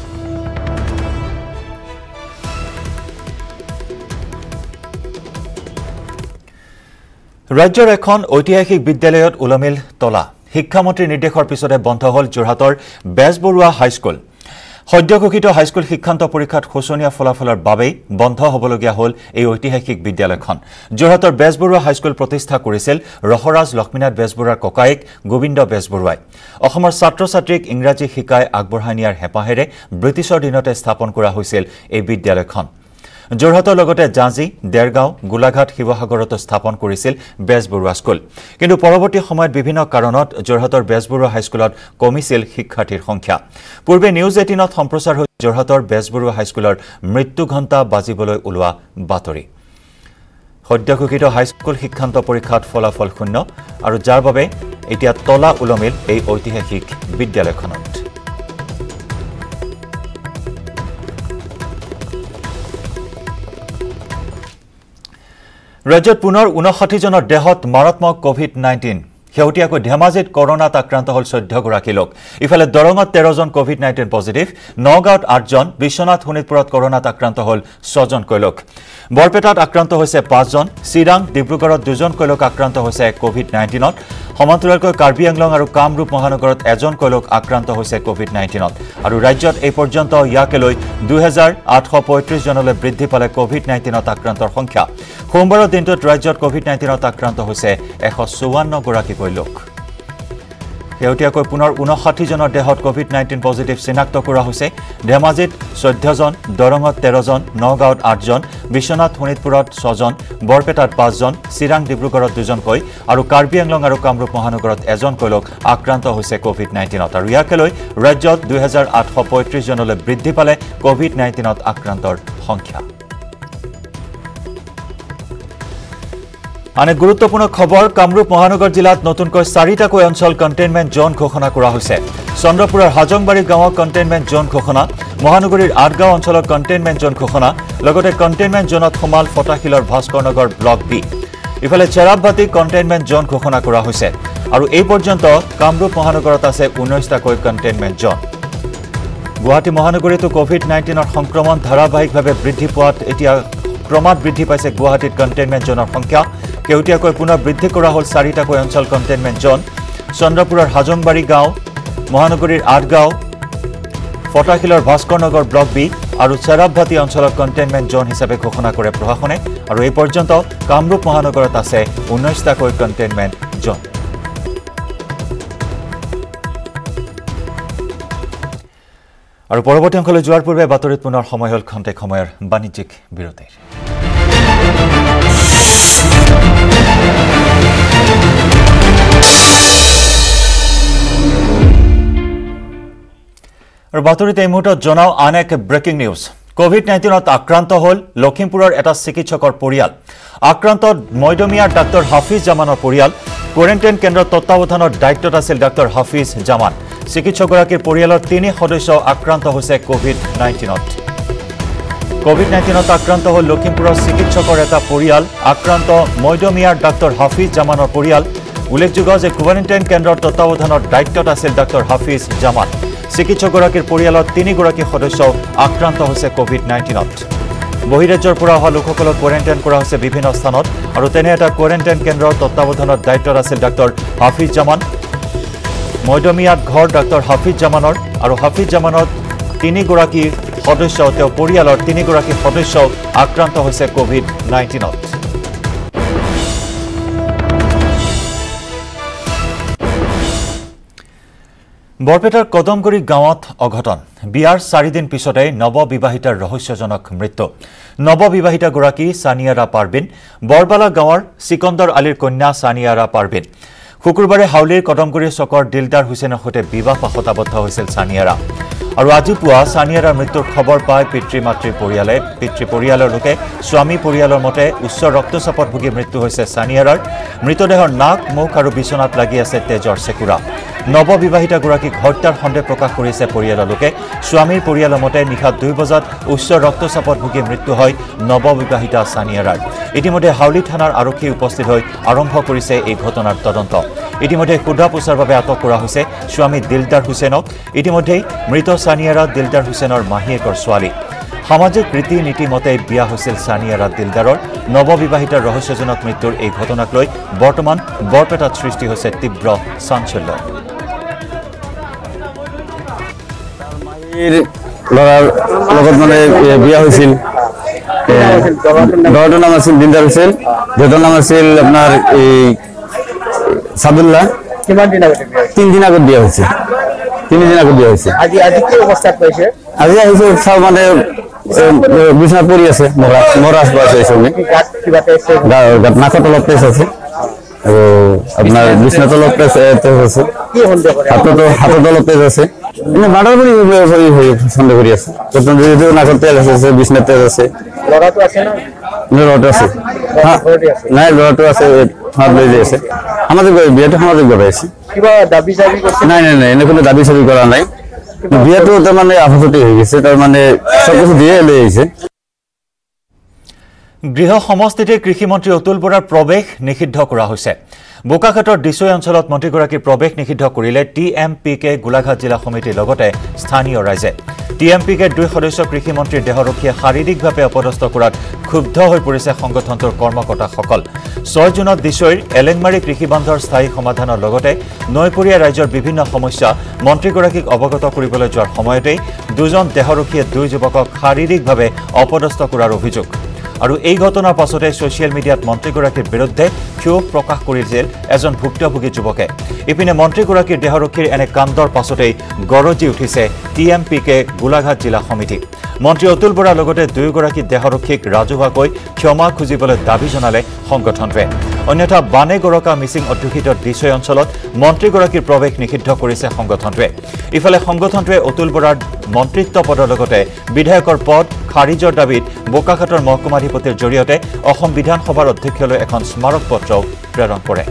ৰাজ্যৰ এখন ঐতিহাসিক বিদ্যালয়ত উলমিল তলা শিক্ষামন্ত্ৰীৰ নিৰ্দেশৰ পিছতে বন্ধ হ'ল যোৰহাটৰ বেজবৰুৱা হাইস্কুল সদ্য ঘোষিত হাইস্কুল শিক্ষান্ত পৰীক্ষাত শোচনীয় ফলাফলৰ বাবেই বন্ধ হ'বলগীয়া হ'ল এই ঐতিহাসিক বিদ্যালয়খন যোৰহাটৰ বেজবৰুৱা হাইস্কুল প্ৰতিষ্ঠা কৰিছিল ৰহৰাজ লক্ষ্মীনাথ বেজবৰুৱাৰ ককায়েক গোবিন্দ বেজবৰুৱাই অসমৰ ছাত্ৰ ছাত্ৰীক ইংৰাজী শিকাই আগবঢ়াই নিয়াৰ হেঁপাহেৰে ব্ৰিটিছৰ দিনতে স্থাপন কৰা হৈছিল এই বিদ্যালয়খন যোৰহাটৰ লগতে জাঁজি দেৰগাঁও গোলাঘাট শিৱসাগৰতো স্থাপন কৰিছিল বেজবৰুৱা স্কুল কিন্তু পৰৱৰ্তী সময়ত বিভিন্ন কাৰণত যোৰহাটৰ বেজবৰুৱা হাইস্কুলত কমিছিল শিক্ষাৰ্থীৰ সংখ্যা পূৰ্বে নিউজ 18ত সম্প্ৰচাৰ হৈ যোৰহাটৰ বেজবৰুৱা হাইস্কুলৰ মৃত্যু ঘণ্টা বাজিবলৈ ওলোৱা বাতৰি সদ্য ঘোষিত হাইস্কুল শিক্ষান্ত পৰীক্ষাত ফলাফল শূন্য আৰু যাৰ বাবে এতিয়া তলা উলমিল এই ঐতিহাসিক বিদ্যালয়খনত ৰাজ্যত পুনৰ 59 জনৰ দেহত মাৰাত্মক কোভিড-19 শেহতীয়াকৈ ধেমাজিত কৰোনাত আক্ৰান্ত হ'ল 14 গৰাকী লোক ইফালে দৰঙত 13 জন কোভিড-19 পজিটিভ নগাঁৱত 8 জন বিশ্বনাথ শোণিতপুৰত কৰোনাত আক্ৰান্ত হ'ল 6 জনকৈ লোক বৰপেটাত আক্ৰান্ত হৈছে 5 জন চিৰাং ডিব্ৰুগড়ত 2 জনকৈ লোক আক্ৰান্ত হৈছে কোভিড-19ত সমান্তৰালকৈ কাৰ্বি আংলং আৰু কামৰূপ মহানগৰত 1 জনকৈ লোক আক্ৰান্ত হৈছে কোভিড-19ত আৰু ৰাজ্যত এই পৰ্যন্ত ইয়াকে লৈ 2835 জনলৈ বৃদ্ধি পালে কোভিড-19ত আক্ৰান্তৰ সংখ্যা সোমবাৰৰ দিনটোত ৰাজ্যত কোভিড-19ত আক্ৰান্ত হৈছে 154 গৰাকীকৈ লোক শেহতীয়াকৈ পুনৰ 59 জনৰ দেহত কোভিড-19 পজিটিভ চিনাক্ত কৰা হৈছে। ধেমাজিত 14 জন, দৰঙত 13 জন, নগাঁৱত 8 জন, বিশ্বনাথ শোণিতপুৰত 6 জন, বৰপেটাত 5 জন, চিৰাং ডিব্ৰুগড়ত 2 জনকৈ আৰু কাৰ্বি আংলং আৰু কামৰূপ মহানগৰত 1 জনকৈ লোক আক্ৰান্ত হৈছে কোভিড-19ত। আৰু ইয়াকে লৈ ৰাজ্যত 2835 জনলৈ বৃদ্ধি পালে কোভিড-19ত আক্ৰান্তৰ সংখ্যা। আনে গুৰুত্বপূৰ্ণ খবৰ, কামৰূপ মহানগৰ জিলাত নতুনকৈ 4টাকৈ অঞ্চল কণ্টেইনমেণ্ট জোন ঘোষণা কৰা হৈছে। চন্দ্ৰপুৰৰ হাজংবাৰী গাঁৱক কণ্টেইনমেণ্ট জোন ঘোষণা, মহানগৰীৰ 8 গাঁও অঞ্চলত কণ্টেইনমেণ্ট জোন ঘোষণা, লগতে কণ্টেইনমেণ্ট জোনত সোমাল ফটাশিলৰ ভাস্কৰনগৰ ব্লক বি। ইফালে চেৰাবভাটি কণ্টেইনমেণ্ট জোন ঘোষণা কৰা হৈছে আৰু এই পৰ্যন্ত কামৰূপ মহানগৰত আছে 19টাকৈ কণ্টেইনমেণ্ট জোন। গুৱাহাটী মহানগৰীতো কোভিড-19ৰ সংক্ৰমণ ধাৰাবাহিকভাৱে বৃদ্ধি পোৱাত এতিয়া ক্ৰমাৎ বৃদ্ধি পাইছে গুৱাহাটীত কণ্টেইনমেণ্ট জোনৰ সংখ্যা। শেহতীয়াকৈ পুনৰ বৃদ্ধি কৰা হ'ল 4টাকৈ অঞ্চল কণ্টেইনমেণ্ট জোন। চন্দ্ৰপুৰৰ হাজংবাৰী গাঁও, মহানগৰীৰ 8 গাঁও, ফটাশিলৰ ভাস্কৰনগৰ ব্লক বি আৰু চেৰাবভাটি অঞ্চলক কণ্টেইনমেণ্ট জোন হিচাপে ঘোষণা কৰে প্ৰশাসনে আৰু এই পৰ্যন্ত কামৰূপ মহানগৰত আছে 19টাকৈ কণ্টেইনমেণ্ট জোন। আৰু পৰৱৰ্তী অংশলৈ যোৱাৰ পূৰ্বে বাতৰিত পুনৰ সময় হ'ল খন্তেক সময়ৰ বাণিজ্যিক বিৰতিৰ। আৰু বাতৰিত এই মুহূৰ্তত জনাওঁ আন এক ব্ৰেকিং নিউজ। কোভিড-19ত আক্ৰান্ত হ'ল লখিমপুৰৰ এটা চিকিৎসকৰ পৰিয়াল। আক্ৰান্তত মৈদমিয়াৰ ডাক্তৰ হাফিজ জামানৰ পৰিয়াল। কোৱাৰেণ্টাইন কেন্দ্ৰৰ তত্বাৱধানৰ দায়িত্বত আছিল ডাক্তৰ হাফিজ জামান। চিকিৎসকগৰাকীৰ পৰিয়ালৰ 3 সদস্য আক্ৰান্ত হৈছে কোভিড-19ত। কোভিড-19ত আক্ৰান্ত হ'ল লখিমপুৰৰ চিকিৎসকৰ এটা পৰিয়াল। আক্ৰান্ত মৈদমিয়াৰ ডাক্তৰ হাফিজ জামানৰ পৰিয়াল। উল্লেখযোগ্য যে কোৱাৰেণ্টাইন কেন্দ্ৰৰ তত্বাৱধানৰ দায়িত্বত আছিল ডাক্তৰ হাফিজ জামান। চিকিৎসকগৰাকীৰ পৰিয়ালত 3 গৰাকী সদস্য আক্ৰান্ত হৈছে কোভিড-19ত। বহিৰাজ্যৰ পৰা অহা লোকসকলক কোৱাৰেণ্টাইন কৰা হৈছে বিভিন্ন স্থানত আৰু তেনে এটা কোৱাৰেণ্টাইন কেন্দ্ৰৰ তত্বাৱধানৰ দায়িত্বত আছিল ডাক্তৰ হাফিজ জামান। মৈদমিয়াত ঘৰ ডাক্তৰ হাফিজ জামানৰ আৰু হাফিজ জামানত 3 গৰাকী সদস্য, তেওঁ পৰিয়ালৰ 3 গৰাকী সদস্য আক্ৰান্ত হৈছে কোভিড-19ত। বৰপেটাৰ কদমগুৰি গাঁৱত অঘটন। বিয়াৰ 4 দিন পিছতে নৱবিবাহিতাৰ ৰহস্যজনক মৃত্যু। নৱবিবাহিতাগৰাকী ছানিয়াৰা পাৰবিন, বৰবালা গাঁৱৰ চিকন্দৰ আলীৰ কন্যা ছানিয়াৰা পাৰবিন। শুকুৰবাৰে হাউলিৰ কদমগুৰি চকৰ দিলদাৰ হুছেইনৰ সৈতে বিবাহ পাশত আবদ্ধ হৈছিল ছানিয়াৰা। আৰু আজি পুৱা ছানিয়াৰাৰ মৃত্যুৰ খবৰ পাই পিতৃ পৰিয়ালৰ লোকে স্বামী পৰিয়ালৰ মতে উচ্চ ৰক্তচাপত ভুগি মৃত্যু হৈছে ছানিয়াৰাৰ। মৃতদেহৰ নাক, মুখ আৰু বিচনাত লাগি আছে তেজৰ চেকুৰা। নৱবিবাহিতাগৰাকীক হত্যাৰ সন্দেহ প্ৰকাশ কৰিছে পৰিয়ালৰ লোকে। স্বামীৰ পৰিয়ালৰ মতে নিশা 2 বজাত উচ্চ ৰক্তচাপত ভুগি মৃত্যু হয় নৱবিবাহিতা ছানিয়াৰাৰ। ইতিমধ্যে হাউলি থানাৰ আৰক্ষী উপস্থিত হৈ আৰম্ভ কৰিছে এই ঘটনাৰ তদন্ত। ইতিমধ্যে সোধা পোছাৰ বাবে আটক কৰা হৈছে স্বামী দিলদাৰ হুছেইনক। ইতিমধ্যেই মৃত ছানিয়াৰা দিলদাৰ হুছেইনৰ মাহীয়েকৰ ছোৱালী। সামাজিক ৰীতি নীতি মতে বিয়া হৈছিল ছানিয়াৰা দিলদাৰৰ। নৱবিবাহিতাৰ ৰহস্যজনক মৃত্যুৰ এই ঘটনাক লৈ বৰ্তমান বৰপেটাত সৃষ্টি হৈছে তীব্ৰ চাঞ্চল্য। ল'ৰাৰ লগত মানে বিয়া হৈছিল। ল'ৰাটোৰ নাম আছিল দিলদাৰ হুছেইন, দেউতাৰ নাম আছিল আপোনাৰ এই সাদুল্লাহ। 3 দিন আগত বিয়া হৈছে। 3 দিন আগত বিয়া হৈছে। আজি কি অৱস্থাত পাইছে? আজি আহিছে চাও মানে বিছনাত পৰি আছে, মৰা আছে। নাকত অলপ তেজ আছে আৰু আপোনাৰ বিছনাত অলপ তেজ আছে, হাতত অলপ তেজ আছে। এনে মাৰ্ডাৰ বুলি সন্দেহ কৰি আছে। নাকত তেজ আছে, বিছনাত তেজ আছে। ল'ৰাটো আছে নাই, ল'ৰাটো আছে, আছে সামাজিক বিয়াটো সামাজিক ভাৱে আছে। নাই এনে কোনো দাবী চাবি কৰা নাই। বিয়াটো তাৰমানে আফাজতি হৈ গৈছে, তাৰমানে চব কিছু দিয়ে লৈ আহিছে। গৃহ সমষ্টিতে কৃষিমন্ত্ৰী অতুল বৰাৰ প্ৰৱেশ নিষিদ্ধ কৰা হৈছে। বোকাখাটৰ ডিচৈ অঞ্চলত মন্ত্ৰীগৰাকীৰ প্ৰৱেশ নিষিদ্ধ কৰিলে TMPK গোলাঘাট জিলা সমিতিৰ লগতে স্থানীয় ৰাইজে। TMPK 2 সদস্য কৃষিমন্ত্ৰীৰ দেহৰক্ষীয়ে শাৰীৰিকভাৱে অপদস্থ কৰাত ক্ষুব্ধ হৈ পৰিছে সংগঠনটোৰ কৰ্মকৰ্তাসকল। 6 জুনত ডিচৈৰ এলেংমাৰী কৃষিবান্ধৰ স্থায়ী সমাধানৰ লগতে নৈপৰীয়া ৰাইজৰ বিভিন্ন সমস্যা মন্ত্ৰীগৰাকীক অৱগত কৰিবলৈ যোৱাৰ সময়তেই 2জন দেহৰক্ষীয়ে 2 যুৱকক শাৰীৰিকভাৱে অপদস্থ কৰাৰ অভিযোগ। আৰু এই ঘটনাৰ পাছতে ছ'চিয়েল মিডিয়াত মন্ত্ৰীগৰাকীৰ বিৰুদ্ধে ক্ষোভ প্ৰকাশ কৰিছিল এজন ভুক্তভোগী যুৱকে ইপিনে মন্ত্ৰীগৰাকীৰ দেহৰক্ষীৰ এনে কাণ্ডৰ পাছতেই গৰজি উঠিছে TMPK গোলাঘাট জিলা সমিতি মন্ত্ৰী অতুল বৰাৰ লগতে দুয়োগৰাকী দেহৰক্ষীক ৰাজহুৱাকৈ ক্ষমা খুজিবলৈ দাবী জনালে সংগঠনটোৱে অন্যথা বানে গৰকা মিচিং অধ্যুষিত দিছৈ অঞ্চলত মন্ত্ৰীগৰাকীৰ প্ৰৱেশ নিষিদ্ধ কৰিছে সংগঠনটোৱে ইফালে সংগঠনটোৱে অতুল বৰাৰ মন্ত্ৰিত্ব পদৰ লগতে বিধায়কৰ পদ খাৰিজৰ দাবীত বোকাখাটৰ মহকুমাধিপতিৰ জৰিয়তে অসম বিধানসভাৰ অধ্যক্ষলৈ এখন স্মাৰক পত্ৰ প্ৰেৰণ কৰে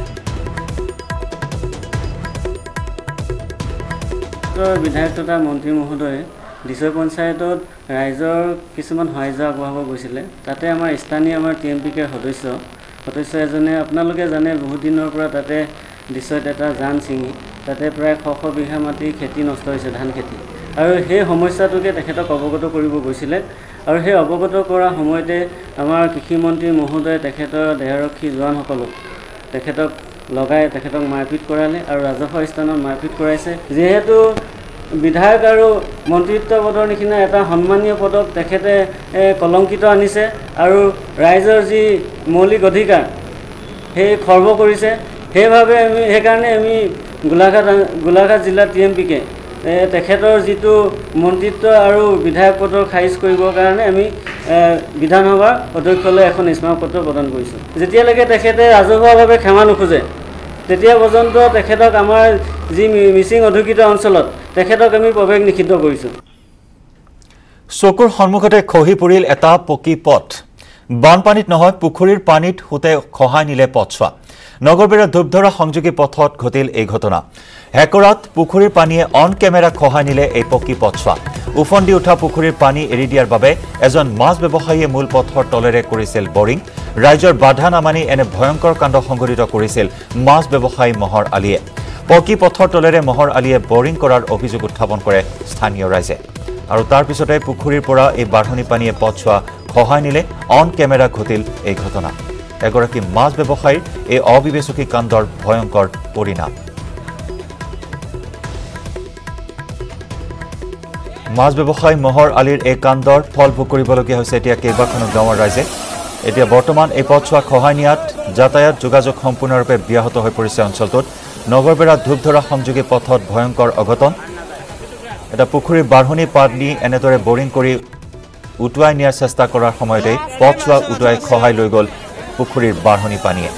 বিধায়ক তথা মন্ত্ৰী মহোদয়ে দিছৈ পঞ্চায়তত ৰাইজৰ কিছুমান সাহায্য আগবঢ়াব গৈছিলে তাতে আমাৰ স্থানীয় আমাৰ TMPKৰ সদস্য এজনে আপোনালোকে জানে বহুত দিনৰ পৰা তাতে দিছৈত এটা জান ছিঙি তাতে প্ৰায় 100 বিঘা মাটি খেতি নষ্ট হৈছে ধান খেতি আৰু সেই সমস্যাটোকে তেখেতক অৱগত কৰিব গৈছিলে আৰু সেই অৱগত কৰা সময়তে আমাৰ কৃষি মন্ত্ৰী মহোদয়ে তেখেতৰ দেহৰক্ষী জোৱানসকলক তেখেতক লগাই তেখেতক মাৰপিট কৰালে আৰু ৰাজহুৱা স্থানত মাৰপিট কৰাইছে যেহেতু বিধায়ক আৰু মন্ত্ৰিত্ব পদৰ নিচিনা এটা সন্মানীয় পদক তেখেতে কলংকিত আনিছে আৰু ৰাইজৰ যি মৌলিক অধিকাৰ সেই খৰ্ব কৰিছে সেইকাৰণে আমি গোলাঘাট জিলা TMPK তেখেতৰ যিটো মন্ত্ৰিত্ব আৰু বিধায়ক পদৰ খাৰিজ কৰিবৰ কাৰণে আমি বিধানসভাৰ অধ্যক্ষলৈ এখন স্মাৰক পত্ৰ প্ৰদান কৰিছোঁ যেতিয়ালৈকে তেখেতে ৰাজহুৱাভাৱে ক্ষমা নোখোজে তেতিয়া পৰ্যন্ত তেখেতক আমাৰ যি মিচিং অধ্যুষিত অঞ্চলত তেখেতক আমি প্ৰৱেশ নিষিদ্ধ কৰিছোঁ চকুৰ সন্মুখতে খহি পৰিল এটা পকী পথ বানপানীত নহয় পুখুৰীৰ পানীত হুতে খহাই নিলে পথছোৱা নগৰবেৰা ধূপধৰা সংযোগী পথত ঘটিল এই ঘটনা হেকৰাত পুখুৰীৰ পানীয়ে অন কেমেৰা খহাই নিলে এই পকী পথছোৱা উফন্দি উঠা পুখুৰীৰ পানী এৰি দিয়াৰ বাবে এজন মাছ ব্যৱসায়ীয়ে মূল পথৰ তলেৰে কৰিছিল বৰিং ৰাইজৰ বাধা নামানি এনে ভয়ংকৰ কাণ্ড সংঘটিত কৰিছিল মাছ ব্যৱসায়ী মহৰ আলীয়ে পকী পথৰ তলেৰে মহৰ আলীয়ে বৰিং কৰাৰ অভিযোগ উত্থাপন কৰে স্থানীয় ৰাইজে আৰু তাৰ পিছতে পুখুৰীৰ পৰা এই বাঢ়নী পানীয়ে পথছোৱা খহাই নিলে অন কেমেৰা ঘটিল এই ঘটনা এগৰাকী মাছ ব্যৱসায়ীৰ এই অবিবেচকী কাণ্ডৰ ভয়ংকৰ পৰিণাম মাছ ব্যৱসায়ী মহৰ আলীৰ এই কাণ্ডৰ ফল ভোগ কৰিবলগীয়া হৈছে এতিয়া কেইবাখনো গাঁৱৰ ৰাইজে এতিয়া বৰ্তমান এই পথছোৱা খহাই নিয়াত যাতায়াত যোগাযোগ সম্পূৰ্ণৰূপে ব্যাহত হৈ পৰিছে অঞ্চলটোত নগৰবেৰা ধূপধৰা সংযোগী পথত ভয়ংকৰ অঘটন এটা পুখুৰীৰ বাঢ়নী পানী এনেদৰে বৰিং কৰি উটুৱাই নিয়াৰ চেষ্টা কৰাৰ সময়তে পথছোৱা উটুৱাই খহাই লৈ গ'ল পুখুৰীৰ বাঢ়নী পানীয়ে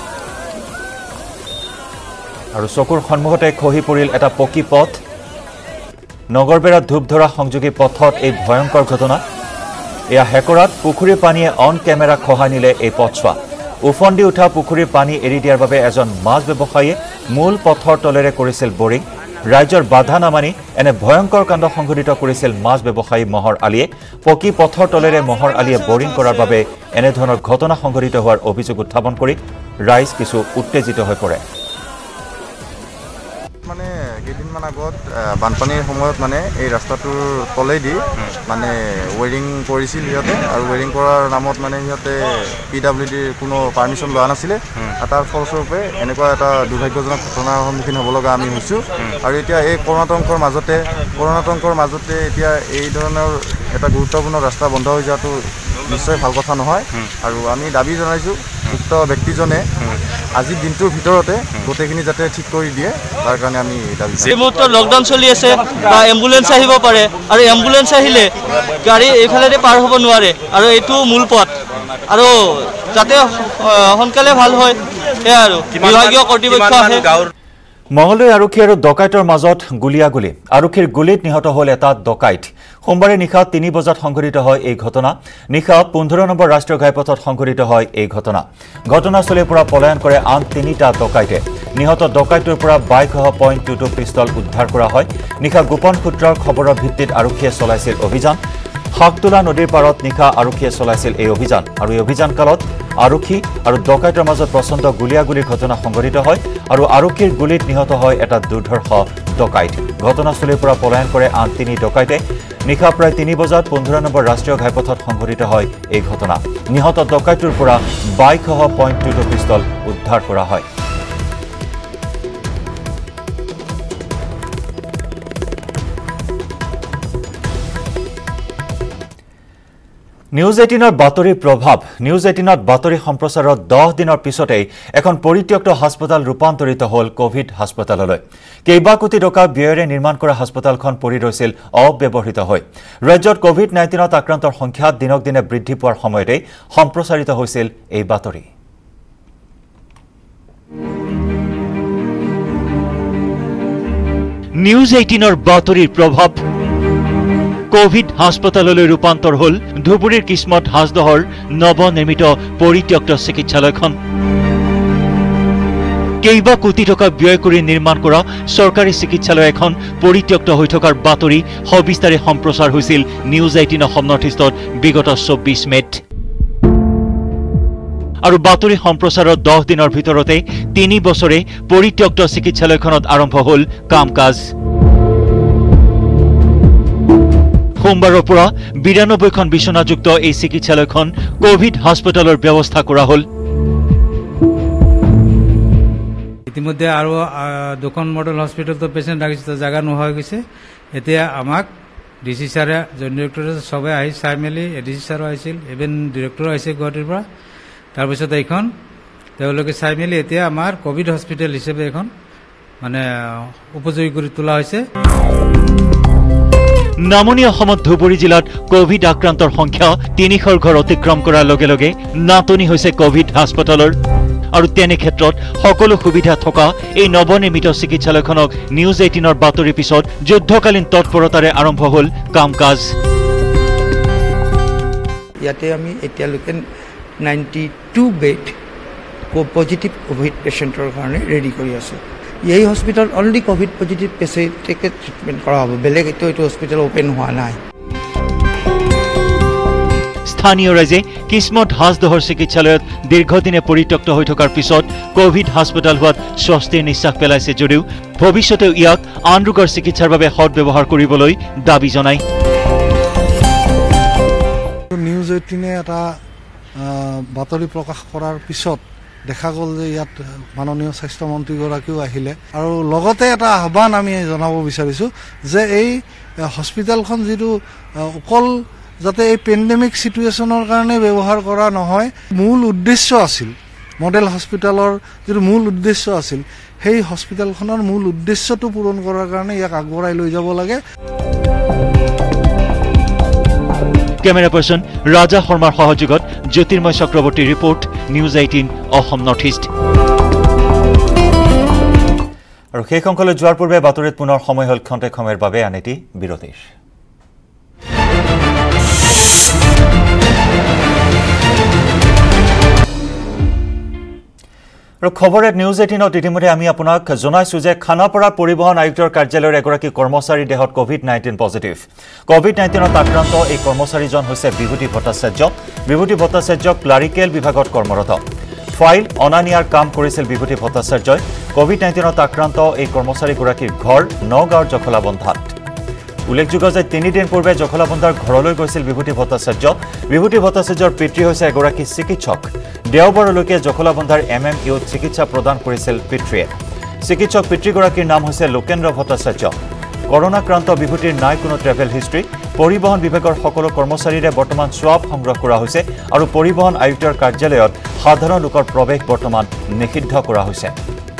আৰু চকুৰ সন্মুখতে খহি পৰিল এটা পকী পথ নগৰবেৰা ধূপধৰা সংযোগী পথত এই ভয়ংকৰ ঘটনা এয়া হেকৰাত পুখুৰীৰ পানীয়ে অন কেমেৰা খহাই নিলে এই পথছোৱা উফন্দি উঠা পুখুৰীৰ পানী এৰি দিয়াৰ বাবে এজন মাছ ব্যৱসায়ীয়ে মূল পথৰ তলেৰে কৰিছিল বৰিং ৰাইজৰ বাধা নামানি এনে ভয়ংকৰ কাণ্ড সংঘটিত কৰিছিল মাছ ব্যৱসায়ী মহৰ আলীয়ে পকী পথৰ তলেৰে মহৰ আলীয়ে বৰিং কৰাৰ বাবে এনেধৰণৰ ঘটনা সংঘটিত হোৱাৰ অভিযোগ উত্থাপন কৰি ৰাইজ কিছু উত্তেজিত হৈ পৰে মানে কেইদিনমান আগত বানপানীৰ সময়ত মানে এই ৰাস্তাটোৰ তলেদি মানে ৱেৰিং কৰিছিল সিহঁতে আৰু ৱেৰিং কৰাৰ নামত মানে সিহঁতে PWDৰ কোনো পাৰ্মিশ্যন লোৱা নাছিলে তাৰ ফলস্বৰূপে এনেকুৱা এটা দুৰ্ভাগ্যজনক ঘটনাৰ সন্মুখীন হ'ব লগা আমি হৈছোঁ আৰু এতিয়া এই কৰোণাতংকৰ মাজতে এতিয়া এই ধৰণৰ এটা গুৰুত্বপূৰ্ণ ৰাস্তা বন্ধ হৈ যোৱাটো নিশ্চয় ভাল কথা নহয় আৰু আমি দাবী জনাইছোঁ উক্ত ব্যক্তিজনে আজিৰ দিনটোৰ ভিতৰতে গোটেইখিনি যাতে ঠিক কৰি দিয়ে তাৰ কাৰণে আমি দাবী এই মুহূৰ্তত লকডাউন চলি আছে বা এম্বুলেন্স আহিব পাৰে আৰু এম্বুলেন্স আহিলে গাড়ী এইফালেদি পাৰ হ'ব নোৱাৰে আৰু এইটো মূল পথ আৰু যাতে সোনকালে ভাল হয় সেয়া আৰু বিভাগীয় কৰ্তৃপক্ষ আহে মঙলদৈ আৰক্ষী আৰু ডকাইতৰ মাজত গুলিয়াগুলি আৰক্ষীৰ গুলিত নিহত হ'ল এটা ডকাইত সোমবাৰে নিশা 3 বজাত সংঘটিত হয় এই ঘটনা নিশা 15 নম্বৰ ৰাষ্ট্ৰীয় ঘাইপথত সংঘটিত হয় এই ঘটনাস্থলীৰ পৰা পলায়ন কৰে আন 3টা ডকাইতে নিহত ডকাইতৰ পৰা বাইকসহ .22 পিস্তল উদ্ধাৰ কৰা হয় নিশা গোপন সূত্ৰৰ খবৰৰ ভিত্তিত আৰক্ষীয়ে চলাইছিল অভিযান হাকতোলা নদীৰ পাৰত নিশা আৰক্ষীয়ে চলাইছিল এই অভিযান আৰু এই অভিযান কালত আৰক্ষী আৰু ডকাইতৰ মাজত প্ৰচণ্ড গুলিয়াগুলিৰ ঘটনা সংঘটিত হয় আৰু আৰক্ষীৰ গুলিত নিহত হয় এটা দুৰ্ধৰ্ষ ডকাইত ঘটনাস্থলীৰ পৰা পলায়ন কৰে আন 3 ডকাইতে নিশা প্ৰায় 3 বজাত 15 নম্বৰ ৰাষ্ট্ৰীয় ঘাইপথত সংঘটিত হয় এই ঘটনা নিহত ডকাইতৰ পৰা বাইকসহ .22 পিস্তল উদ্ধাৰ কৰা হয় নিউজ 18 বাতৰিৰ প্ৰভাৱ নিউজ 18 বাতৰি সম্প্ৰচাৰৰ 10 দিনৰ পিছতেই এখন পৰিত্যক্ত হাস্পতাল ৰূপান্তৰিত হ'ল কোভিড হাস্পতাললৈ কেইবা কোটি টকা ব্যয়েৰে নিৰ্মাণ কৰা হাস্পতালখন পৰি ৰৈছিল অব্যৱহৃত হৈ ৰাজ্যত কোভিড 19ত আক্ৰান্তৰ সংখ্যা দিনক দিনে বৃদ্ধি পোৱাৰ সময়তে সম্প্ৰচাৰিত হৈছিল এই বাতৰি নিউজ 18 বাতৰিৰ প্ৰভাৱ কোভিড হাস্পতাললৈ ৰূপান্তৰ হ'ল ধুবুৰীৰ কিসমত হাজদহৰ নৱনিৰ্মিত পৰিত্যক্ত চিকিৎসালয়খন কেইবা কোটি টকা ব্যয় কৰি নিৰ্মাণ কৰা চৰকাৰী চিকিৎসালয় এখন পৰিত্যক্ত হৈ থকাৰ বাতৰি সবিস্তাৰে সম্প্ৰচাৰ হৈছিল নিউজ 18 অসম নৰ্থ ইষ্টত বিগত 24 মেত আৰু বাতৰি সম্প্ৰচাৰৰ 10 দিনৰ ভিতৰতে 3 বছৰে পৰিত্যক্ত চিকিৎসালয়খনত আৰম্ভ হ'ল কাম-কাজ সোমবাৰৰ পৰা 92খন বিছনাযুক্ত এই চিকিৎসালয়খন কোভিড হাস্পতালৰ ব্যৱস্থা কৰা হ'ল ইতিমধ্যে আৰু দুখন মডেল হস্পিটেলতো পেশেন্ট ৰাখিছে জাগা নোহোৱা হৈ গৈছে এতিয়া আমাক ডিসি ছাৰে জইন ডিৰেক্টৰ সবে আহি চাই মেলি এডিসি ছাৰো আহিছিল ইভেন ডিৰেক্টৰ আহিছে গুৱাহাটীৰ পৰা তাৰপিছত এইখন তেওঁলোকে চাই মেলি এতিয়া আমাৰ কোভিড হস্পিটেল হিচাপে এখন মানে উপযোগী কৰি তোলা হৈছে নামনি অসমত ধুবুৰী জিলাত কোভিড আক্ৰান্তৰ সংখ্যা 300ৰ ঘৰ অতিক্ৰম কৰাৰ লগে লগে নাটনি হৈছে কোভিড হাস্পতালৰ আৰু তেনে ক্ষেত্ৰত সকলো সুবিধা থকা এই নৱনিৰ্মিত চিকিৎসালয়খনক নিউজ 18ৰ বাতৰিৰ পিছত যুদ্ধকালীন তৎপৰতাৰে আৰম্ভ হ'ল কাম-কাজ ইয়াতে আমি এতিয়ালৈকে 92 বেড পজিটিভ কোভিড পেশেন্টৰ কাৰণে ৰেডি কৰি আছো এই হস্পিটাল অনলি কোভিড পজিটিভ পেশেন্টকে ট্ৰিটমেন্ট কৰা হ'ব বেলেগ এইটো হস্পিটাল ওপেন হোৱা নাই স্থানীয় ৰাইজে কিসমত হাজদহৰ চিকিৎসালয়ত দীৰ্ঘদিনে পৰিত্যক্ত হৈ থকাৰ পিছত কোভিড হাস্পতাল হোৱাত স্বস্তিৰ নিশ্বাস পেলাইছে যদিও ভৱিষ্যতে ইয়াক আন ৰোগৰ চিকিৎসাৰ বাবে সৎব্যৱহাৰ কৰিবলৈ দাবী জনায় নিউজ 18 এটা বাতৰি প্ৰকাশ কৰাৰ পিছত দেখা গ'ল যে ইয়াত মাননীয় স্বাস্থ্য মন্ত্ৰীগৰাকীও আহিলে আৰু লগতে এটা আহ্বান আমি জনাব বিচাৰিছো যে এই হস্পিটেলখন যিটো অকল যাতে এই পেণ্ডেমিক সিচুৱেশ্যনৰ কাৰণে ব্যৱহাৰ কৰা নহয় মূল উদ্দেশ্য আছিল মডেল হস্পিটেলৰ যিটো মূল উদ্দেশ্য আছিল সেই হস্পিটেলখনৰ মূল উদ্দেশ্যটো পূৰণ কৰাৰ কাৰণে ইয়াক আগবঢ়াই লৈ যাব লাগে কেমেৰা পাৰ্চন ৰাজা শৰ্মাৰ সহযোগত Jyotirmoy Chakraborty report News 18 Assam North East আৰু সেই সংকললৈ যোৱাৰ পূৰ্বে বাতৰিত পুনৰ সময় হ'ল খন্তেক সময়ৰ বাবে আনেটি বিৰতিৰ আৰু খবৰত নিউজ 18ত ইতিমধ্যে আমি আপোনাক জনাইছো যে খানাপাৰা পৰিবহন আয়ুক্তৰ কাৰ্যালয়ৰ এগৰাকী কৰ্মচাৰীৰ দেহত কোভিড 19 পজিটিভ কোভিড 19ত আক্ৰান্ত এই কৰ্মচাৰীজন হৈছে বিভূতি ভট্টাচাৰ্য ক্লাৰিকেল বিভাগত কৰ্মৰত ফাইল অনা নিয়াৰ কাম কৰিছিল বিভূতি ভট্টাচাৰ্যই কোভিড 19ত আক্ৰান্ত এই কৰ্মচাৰীগৰাকীৰ ঘৰ নগাঁৱৰ জখলাবন্ধাত উল্লেখযোগ্য যে 3 দিন পূৰ্বে জখলাবন্ধাৰ ঘৰলৈ গৈছিল বিভূতি ভট্টাচাৰ্যৰ পিতৃ হৈছে এগৰাকী চিকিৎসক দেওবাৰলৈকে জখলাবন্ধাৰ MMUত চিকিৎসা প্ৰদান কৰিছিল পিতৃয়ে চিকিৎসক পিতৃগৰাকীৰ নাম হৈছে লোকেন্দ্ৰ ভট্টাচাৰ্য কৰোনাক্ৰান্ত বিভূতিৰ নাই কোনো ট্ৰেভেল হিষ্ট্ৰী পৰিবহন বিভাগৰ সকলো কৰ্মচাৰীৰে বৰ্তমান সোৱাব সংগ্ৰহ কৰা হৈছে আৰু পৰিবহন আয়ুক্তৰ কাৰ্যালয়ত সাধাৰণ লোকৰ প্ৰৱেশ বৰ্তমান নিষিদ্ধ কৰা হৈছে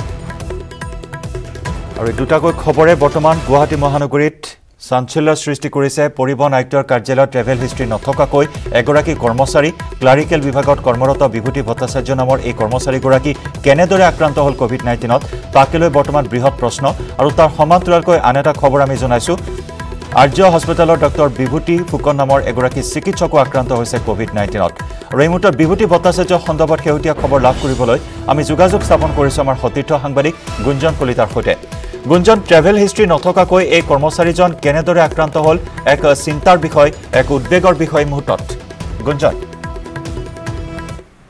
আৰু দুটাকৈ খবৰে বৰ্তমান গুৱাহাটী মহানগৰীত চাঞ্চল্য সৃষ্টি কৰিছে পৰিবহন আয়ুক্তৰ কাৰ্যালয়ত ট্ৰেভেল হিষ্ট্ৰী নথকাকৈ এগৰাকী কৰ্মচাৰী ক্লাৰিকেল বিভাগত কৰ্মৰত বিভূতি ভট্টাচাৰ্য নামৰ এই কৰ্মচাৰীগৰাকী কেনেদৰে আক্ৰান্ত হ'ল কোভিড 19ত তাকে লৈ বৰ্তমান বৃহৎ প্ৰশ্ন আৰু তাৰ সমান্তৰালকৈ আন এটা খবৰ আমি জনাইছো আৰ্য হস্পিটেলৰ ডক্টৰ বিভূতি ফুকন নামৰ এগৰাকী চিকিৎসকো আক্ৰান্ত হৈছে কোভিড 19ত আৰু এই মুহূৰ্তত বিভূতি ভট্টাচাৰ্য সন্দৰ্ভত শেহতীয়া খবৰ লাভ কৰিবলৈ আমি যোগাযোগ স্থাপন কৰিছো আমাৰ সতীৰ্থ সাংবাদিক গুঞ্জন কলিতাৰ সৈতে গুঞ্জন ট্ৰেভেল হিষ্ট্ৰী নথকাকৈ এই কৰ্মচাৰীজন কেনেদৰে আক্ৰান্ত হ'ল এক চিন্তাৰ বিষয় এক উদ্বেগৰ বিষয় মুহূৰ্তত গুঞ্জন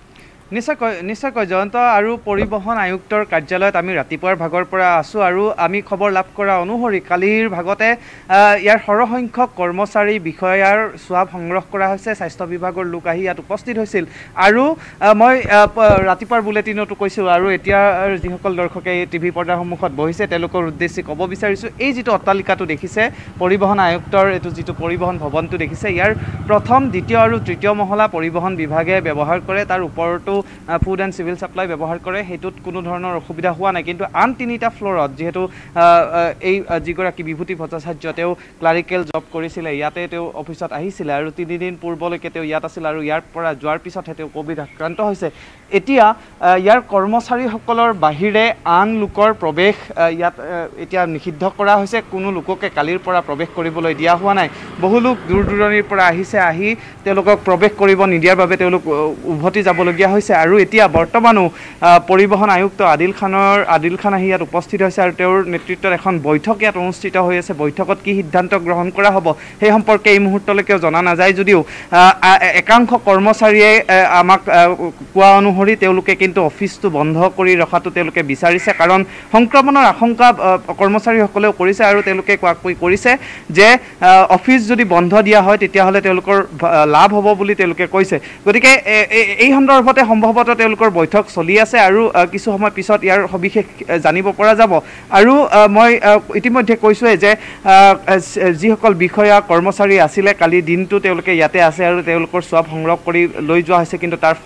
নিশ্চয়কৈ জয়ন্ত আৰু পৰিবহণ আয়ুক্তৰ কাৰ্যালয়ত আমি ৰাতিপুৱাৰ ভাগৰ পৰা আছোঁ আৰু আমি খবৰ লাভ কৰা অনুসৰি কালিৰ ভাগতে ইয়াৰ সৰহসংখ্যক কৰ্মচাৰী বিষয়াৰ স্বাব সংগ্ৰহ কৰা হৈছে স্বাস্থ্য বিভাগৰ লোক আহি ইয়াত উপস্থিত হৈছিল আৰু মই ৰাতিপুৱাৰ বুলেটিনতো কৈছোঁ আৰু এতিয়া যিসকল দৰ্শকে টিভি পৰ্দাৰ সন্মুখত বহিছে তেওঁলোকৰ উদ্দেশ্যে ক'ব বিচাৰিছোঁ এই যিটো অট্টালিকাটো দেখিছে পৰিবহণ আয়ুক্তৰ এইটো যিটো পৰিবহণ ভৱনটো দেখিছে ইয়াৰ প্ৰথম দ্বিতীয় আৰু তৃতীয় মহলা পৰিবহণ বিভাগে ব্যৱহাৰ কৰে তাৰ ওপৰতো ফুড এণ্ড চিভিল ছাপ্লাই ব্যৱহাৰ কৰে সেইটোত কোনো ধৰণৰ অসুবিধা হোৱা নাই কিন্তু আন 3টা ফ্ল'ৰত যিহেতু এই যিগৰাকী বিভূতি ভট্টাচাৰ্য তেওঁ ক্লাৰিকেল জব কৰিছিলে ইয়াতে তেওঁ অফিচত আহিছিলে আৰু 3 দিন পূৰ্বলৈকে তেওঁ ইয়াত আছিল আৰু ইয়াৰ পৰা যোৱাৰ পিছতহে তেওঁ কোভিড আক্ৰান্ত হৈছে এতিয়া ইয়াৰ কৰ্মচাৰীসকলৰ বাহিৰে আন লোকৰ প্ৰৱেশ ইয়াত এতিয়া নিষিদ্ধ কৰা হৈছে কোনো লোককে কালিৰ পৰা প্ৰৱেশ কৰিবলৈ দিয়া হোৱা নাই বহু লোক দূৰ দূৰণিৰ পৰা আহিছে আহি তেওঁলোকক প্ৰৱেশ কৰিব নিদিয়াৰ বাবে তেওঁলোক উভতি যাবলগীয়া হৈছে আৰু এতিয়া বৰ্তমানো পৰিবহণ আয়ুক্ত আদিল খান আহি ইয়াত উপস্থিত হৈছে আৰু তেওঁৰ নেতৃত্বত এখন বৈঠক ইয়াত অনুষ্ঠিত হৈ আছে বৈঠকত কি সিদ্ধান্ত গ্ৰহণ কৰা হ'ব সেই সম্পৰ্কে এই মুহূৰ্তলৈকেও জনা নাযায় যদিও একাংশ কৰ্মচাৰীয়ে আমাক কোৱা অনুসৰি তেওঁলোকে কিন্তু অফিচটো বন্ধ কৰি ৰখাটো তেওঁলোকে বিচাৰিছে কাৰণ সংক্ৰমণৰ আশংকা কৰ্মচাৰীসকলেও কৰিছে আৰু তেওঁলোকে কৰিছে যে অফিচ যদি বন্ধ দিয়া হয় তেতিয়াহ'লে তেওঁলোকৰ লাভ হ'ব বুলি তেওঁলোকে কৈছে গতিকে এই সন্দৰ্ভতে সম্ভৱতঃ তেওঁলোকৰ বৈঠক চলি আছে আৰু কিছু সময় পিছত ইয়াৰ সবিশেষ জানিব পৰা যাব আৰু মই ইতিমধ্যে কৈছোঁৱে যে যিসকল বিষয়া কৰ্মচাৰী আছিলে কালি দিনটো তেওঁলোকে ইয়াতে আছে আৰু তেওঁলোকৰ স্বাব সংগ্ৰহ কৰি লৈ যোৱা হৈছে কিন্তু তাৰ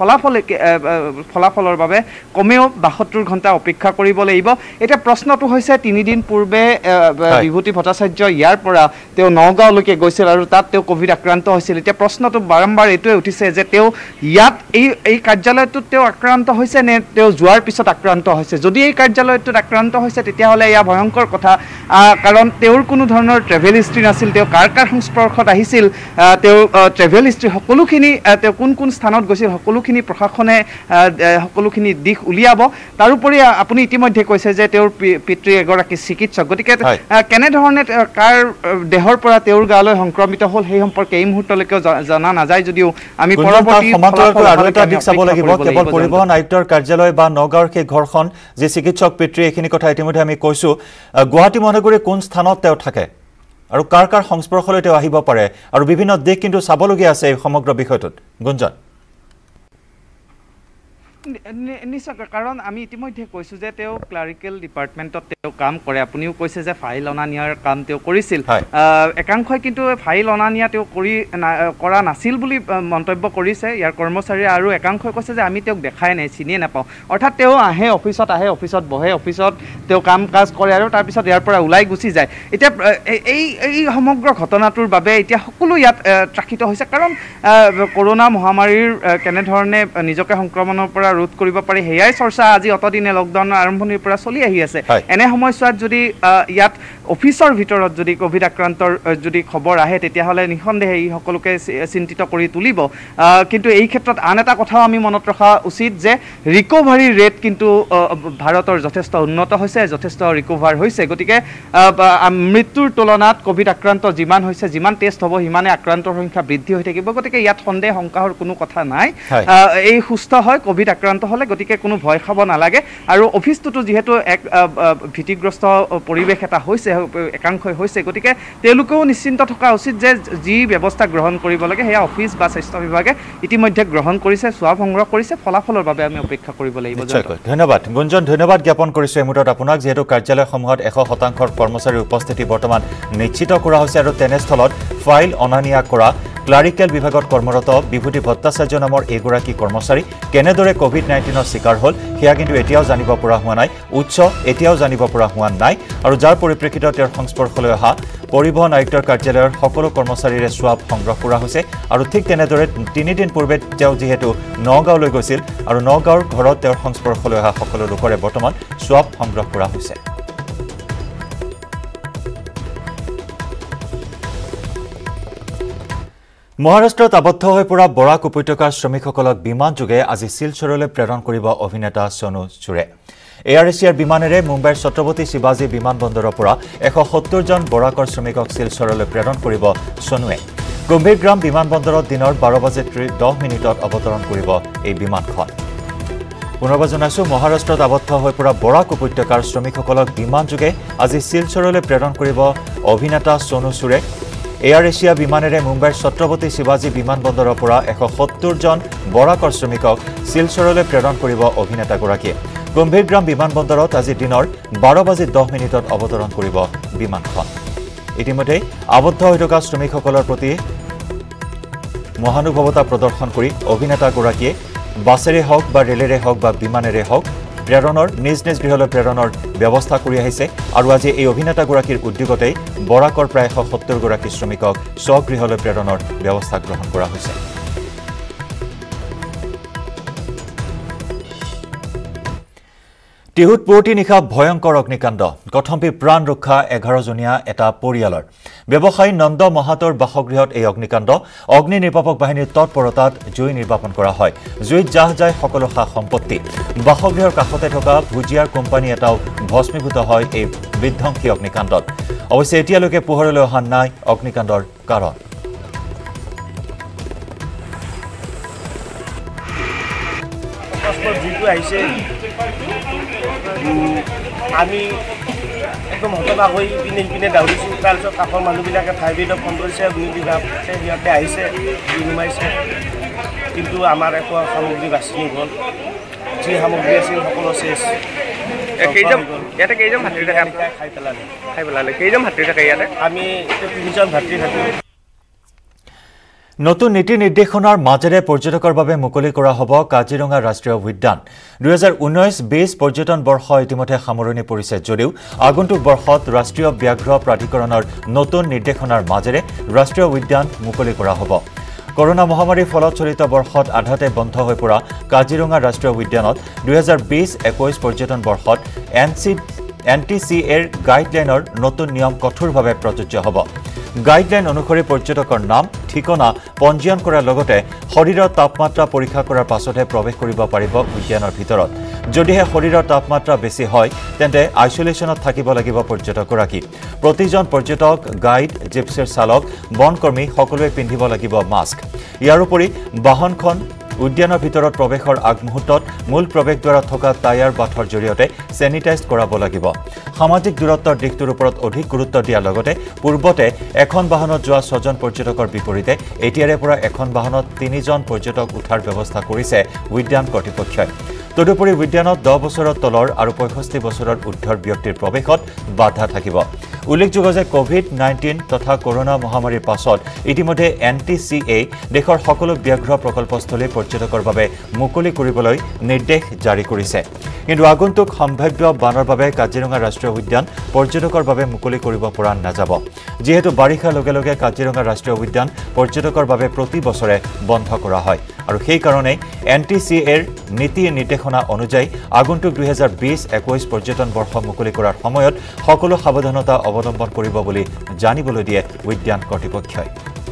ফলাফলৰ বাবে কমেও 72 ঘণ্টা অপেক্ষা কৰিব লাগিব এতিয়া প্ৰশ্নটো হৈছে 3 দিন পূৰ্বে বিভূতি ভট্টাচাৰ্য ইয়াৰ পৰা তেওঁ নগাঁওলৈকে গৈছিল আৰু তাত তেওঁ কোভিড আক্ৰান্ত হৈছিল এতিয়া প্ৰশ্নটো বাৰম্বাৰ এইটোৱে উঠিছে যে তেওঁ ইয়াত এই কাৰ্যালয়টোত তেওঁ আক্ৰান্ত হৈছে নে তেওঁ যোৱাৰ পিছত আক্ৰান্ত হৈছে যদি এই কাৰ্যালয়টোত আক্ৰান্ত হৈছে তেতিয়াহ'লে এয়া ভয়ংকৰ কথা কাৰণ তেওঁৰ কোনো ধৰণৰ ট্ৰেভেল হিষ্ট্ৰী নাছিল তেওঁ কাৰ সংস্পৰ্শত আহিছিল তেওঁ ট্ৰেভেল হিষ্ট্ৰী সকলোখিনি তেওঁ কোন স্থানত গৈছিল সকলোখিনি প্ৰশাসনে সকলোখিনি দিশ উলিয়াব তাৰোপৰি আপুনি ইতিমধ্যে কৈছে যে তেওঁৰ পিতৃ এগৰাকী চিকিৎসক গতিকে কেনেধৰণে কাৰ দেহৰ পৰা তেওঁৰ গালৈ সংক্ৰমিত হ'ল সেই সম্পৰ্কে এই মুহূৰ্তলৈকে জনা নাযায় যদিও আমি পৰৱৰ্তী আৰু এটা দিশ চাব লাগিব কেৱল পৰিবহণ আয়ুক্তৰ কাৰ্যালয় বা নগাঁৱৰ সেই ঘৰখন যি চিকিৎসক পিতৃ এইখিনি কথা ইতিমধ্যে আমি কৈছোঁ গুৱাহাটী মহানগৰীৰ কোন স্থানত তেওঁ থাকে আৰু কাৰ সংস্পৰ্শলৈ তেওঁ আহিব পাৰে আৰু বিভিন্ন দিশ কিন্তু চাবলগীয়া আছে এই সমগ্ৰ বিষয়টোত গুঞ্জন নিশ্চয় কাৰণ আমি ইতিমধ্যে কৈছোঁ যে তেওঁ ক্লাৰিকেল ডিপাৰ্টমেণ্টত তেওঁ কাম কৰে আপুনিও কৈছে যে ফাইল অনা নিয়াৰ কাম তেওঁ কৰিছিল একাংশই কিন্তু ফাইল অনা নিয়া তেওঁ কৰা নাছিল বুলি মন্তব্য কৰিছে ইয়াৰ কৰ্মচাৰীয়ে আৰু একাংশই কৈছে যে আমি তেওঁক দেখাই নাই চিনিয়ে নাপাওঁ অৰ্থাৎ তেওঁ আহে অফিচত বহে অফিচত তেওঁ কাম কাজ কৰে আৰু তাৰপিছত ইয়াৰ পৰা ওলাই গুচি যায় এতিয়া এই সমগ্ৰ ঘটনাটোৰ বাবে এতিয়া সকলো ইয়াত ত্ৰাসিত হৈছে কাৰণ কৰোনা মহামাৰীৰ কেনেধৰণে নিজকে সংক্ৰমণৰ পৰা ৰোধ কৰিব পাৰি হেয়াই চৰ্চা আজি অতদিনে লকডাউনৰ আৰম্ভণিৰ পৰা চলি আহি আছে এনে সময়ছোৱাত যদি ইয়াত অফিচৰ ভিতৰত যদি কোভিড আক্ৰান্তৰ যদি খবৰ আহে তেতিয়াহ'লে নিঃসন্দেহে এই সকলোকে চিন্তিত কৰি তুলিব কিন্তু এই ক্ষেত্ৰত আন এটা কথাও আমি মনত ৰখা উচিত যে ৰিকভাৰী ৰেট কিন্তু ভাৰতৰ যথেষ্ট উন্নত হৈছে যথেষ্ট ৰিকভাৰ হৈছে গতিকে মৃত্যুৰ তুলনাত কোভিড আক্ৰান্ত যিমান হৈছে যিমান টেষ্ট হ'ব সিমানে আক্ৰান্তৰ সংখ্যা বৃদ্ধি হৈ থাকিব গতিকে ইয়াত সন্দেহ শংকাৰ কোনো কথা নাই এই সুস্থ হয় কোভিড আক্ৰান্ত হ'লে গতিকে কোনো ভয় খাব নালাগে আৰু অফিচটোতো যিহেতু এক ভীতিগ্ৰস্ত পৰিৱেশ এটা হৈছে একাংশই হৈছে গতিকে তেওঁলোকেও নিশ্চিন্ত থকা উচিত যে যি ব্যৱস্থা গ্ৰহণ কৰিব লাগে সেয়া অফিচ বা স্বাস্থ্য বিভাগে ইতিমধ্যে গ্ৰহণ কৰিছে স্বাব সংগ্ৰহ কৰিছে ফলাফলৰ বাবে আমি অপেক্ষা কৰিব লাগিব ধন্যবাদ গুঞ্জন ধন্যবাদ জ্ঞাপন কৰিছোঁ এই মুহূৰ্তত আপোনাক যিহেতু কাৰ্যালয়সমূহত 100% কৰ্মচাৰীৰ উপস্থিতি বৰ্তমান নিশ্চিত কৰা হৈছে আৰু তেনেস্থলত ফাইল অনা নিয়া কৰা ক্লাৰিকেল বিভাগত কৰ্মৰত বিভূতি ভট্টাচাৰ্য নামৰ এগৰাকী কৰ্মচাৰী কেনেদৰে কোভিড-19ৰ শিকাৰ হ'ল সেয়া কিন্তু এতিয়াও জানিব পৰা হোৱা নাই উৎস এতিয়াও জানিব পৰা হোৱা নাই আৰু যাৰ পৰিপ্ৰেক্ষিতত তেওঁৰ সংস্পৰ্শলৈ অহা পৰিবহণ আয়ুক্তৰ কাৰ্যালয়ৰ সকলো কৰ্মচাৰীৰে স্বাব সংগ্ৰহ কৰা হৈছে আৰু ঠিক তেনেদৰে 3 দিন পূৰ্বে তেওঁ যিহেতু নগাঁওলৈ গৈছিল আৰু নগাঁৱৰ ঘৰত তেওঁৰ সংস্পৰ্শলৈ অহা সকলো লোকৰে বৰ্তমান স্বাব সংগ্ৰহ কৰা হৈছে মহাৰাষ্ট্ৰত আবদ্ধ হৈ পৰা বৰাক উপত্যকাৰ শ্ৰমিকসকলক বিমানযোগে আজি শিলচৰলৈ প্ৰেৰণ কৰিব অভিনেতা সোনু সুৰে এয়াৰ এছিয়াৰ বিমানেৰে মুম্বাইৰ ছত্ৰপতি শিৱাজী বিমানবন্দৰৰ পৰা 170 জন বৰাকৰ শ্ৰমিকক শিলচৰলৈ প্ৰেৰণ কৰিব সোনুৱে গম্ভীৰগ্ৰাম বিমানবন্দৰত দিনৰ 12:10 অৱতৰণ কৰিব এই বিমানখন পুনৰবাৰ জনাইছোঁ মহাৰাষ্ট্ৰত আবদ্ধ হৈ পৰা বৰাক উপত্যকাৰ শ্ৰমিকসকলক বিমানযোগে আজি শিলচৰলৈ প্ৰেৰণ কৰিব অভিনেতা সোনু সুৰে এয়াৰ এছিয়া বিমানেৰে মুম্বাইৰ ছত্ৰপতি শিৱাজী বিমানবন্দৰৰ পৰা 170 জন বৰাকৰ শ্ৰমিকক শিলচৰলৈ প্ৰেৰণ কৰিব অভিনেতাগৰাকীয়ে গম্ভীৰগ্ৰাম বিমানবন্দৰত আজি দিনৰ 12:10 অৱতৰণ কৰিব বিমানখন ইতিমধ্যে আবদ্ধ হৈ থকা শ্ৰমিকসকলৰ প্ৰতি মহানুভৱতা প্ৰদৰ্শন কৰি অভিনেতাগৰাকীয়ে বাছেৰে হওক বা ৰেলেৰে হওক বা বিমানেৰে হওক প্ৰেৰণৰ নিজ গৃহলৈ প্ৰেৰণৰ ব্যৱস্থা কৰি আহিছে আৰু আজি এই অভিনেতাগৰাকীৰ উদ্যোগতে বৰাকৰ প্ৰায় 170 গৰাকী শ্ৰমিকক স্বগৃহলৈ প্ৰেৰণৰ ব্যৱস্থা গ্ৰহণ কৰা হৈছে টিহুত পুৱতি নিশা ভয়ংকৰ অগ্নিকাণ্ড কথম্পি প্ৰাণ ৰক্ষা 11জনীয়া এটা পৰিয়ালৰ ব্যৱসায়ী নন্দ মহাতৰ বাসগৃহত এই অগ্নিকাণ্ড অগ্নি নিৰ্বাপক বাহিনীৰ তৎপৰতাত জুই নিৰ্বাপন কৰা হয় জুইত জাহ যায় সকলো সা সম্পত্তি বাসগৃহৰ কাষতে থকা ভুজিয়াৰ কোম্পানী এটাও ভস্মীভূত হয় এই বিধ্বংসী অগ্নিকাণ্ডত অৱশ্যে এতিয়ালৈকে পোহৰলৈ অহা নাই অগ্নিকাণ্ডৰ কাৰণ আমি একদম হতবাক হৈ পিনে দৌৰিছোঁ তাৰপিছত কাষৰ মানুহবিলাকে ফায়াৰ ব্ৰিগেডক ফোন কৰিছে সিহঁতে আহিছে জুই নুমাইছে কিন্তু আমাৰ একো সামগ্ৰী বাচি গ'ল যি সামগ্ৰী আছিল সকলো চেছ ইয়াতে কেইজন ভাতৃ থাকে খাই পেলালে কেইজন ভাতৃ থাকে ইয়াতে আমি 3জন ভাতৃ থাকোঁ নতুন নীতি নিৰ্দেশনাৰ মাজেৰে পৰ্যটকৰ বাবে মুকলি কৰা হ'ব কাজিৰঙা ৰাষ্ট্ৰীয় উদ্যান 2019-20 পৰ্যটন বৰ্ষ ইতিমধ্যে সামৰণি পৰিছে যদিও আগন্তুক বৰ্ষত ৰাষ্ট্ৰীয় ব্যাঘ্ৰ প্ৰাধিকৰণৰ নতুন নিৰ্দেশনাৰ মাজেৰে ৰাষ্ট্ৰীয় উদ্যান মুকলি কৰা হ'ব কৰোনা মহামাৰীৰ ফলত চলিত বৰ্ষত আধাতে বন্ধ হৈ পৰা কাজিৰঙা ৰাষ্ট্ৰীয় উদ্যানত 2020-21 পৰ্যটন বৰ্ষত NTCAৰ গাইডলাইনৰ নতুন নিয়ম কঠোৰভাৱে প্ৰযোজ্য হ'ব গাইডলাইন অনুসৰি পৰ্যটকৰ নাম ঠিকনা পঞ্জীয়ন কৰাৰ লগতে শৰীৰৰ তাপমাত্ৰা পৰীক্ষা কৰাৰ পাছতহে প্ৰৱেশ কৰিব পাৰিব উদ্যানৰ ভিতৰত যদিহে শৰীৰৰ তাপমাত্ৰা বেছি হয় তেন্তে আইসোলেশ্যনত থাকিব লাগিব পৰ্যটকগৰাকী প্ৰতিজন পৰ্যটক গাইড জিপছিৰ চালক বনকৰ্মী সকলোৱে পিন্ধিব লাগিব মাস্ক ইয়াৰ উপৰি বাহনখন উদ্যানৰ ভিতৰত প্ৰৱেশৰ আগমুহূৰ্তত মূল প্ৰৱেশদ্বাৰত থকা টায়াৰ বাথৰ জৰিয়তে চেনিটাইজ কৰাব লাগিব সামাজিক দূৰত্বৰ দিশটোৰ ওপৰত অধিক গুৰুত্ব দিয়াৰ লগতে পূৰ্বতে এখন বাহনত যোৱা 6জন পৰ্যটকৰ বিপৰীতে এতিয়াৰে পৰা এখন বাহনত 3জন পৰ্যটক উঠাৰ ব্যৱস্থা কৰিছে উদ্যান কৰ্তৃপক্ষই তদুপৰি উদ্যানত 10 বছৰৰ তলৰ আৰু 65 বছৰৰ ঊৰ্ধ্বৰ ব্যক্তিৰ প্ৰৱেশত বাধা থাকিব উল্লেখযোগ্য যে কোভিড-19 তথা কৰোনা মহামাৰীৰ পাছত ইতিমধ্যে NTCA দেশৰ সকলো ব্যাঘ্ৰ প্ৰকল্পস্থলী পৰ্যটকৰ বাবে মুকলি কৰিবলৈ নিৰ্দেশ জাৰি কৰিছে কিন্তু আগন্তুক সম্ভাৱ্য বানৰ বাবে কাজিৰঙা ৰাষ্ট্ৰীয় উদ্যান পৰ্যটকৰ বাবে মুকলি কৰিব পৰা নাযাব যেহেতু বাৰিষাৰ লগে লগে কাজিৰঙা ৰাষ্ট্ৰীয় উদ্যান পৰ্যটকৰ বাবে প্ৰতি বছৰে বন্ধ কৰা হয় আৰু সেই কাৰণে NTCAৰ নীতি নিৰ্দেশনা অনুযায়ী আগন্তুক 2020-21 পৰ্যটন বৰ্ষ মুকলি কৰাৰ সময়ত সকলো সাৱধানতা অৱলম্বন কৰিব বুলি জানিবলৈ দিয়ে উদ্যান কৰ্তৃপক্ষই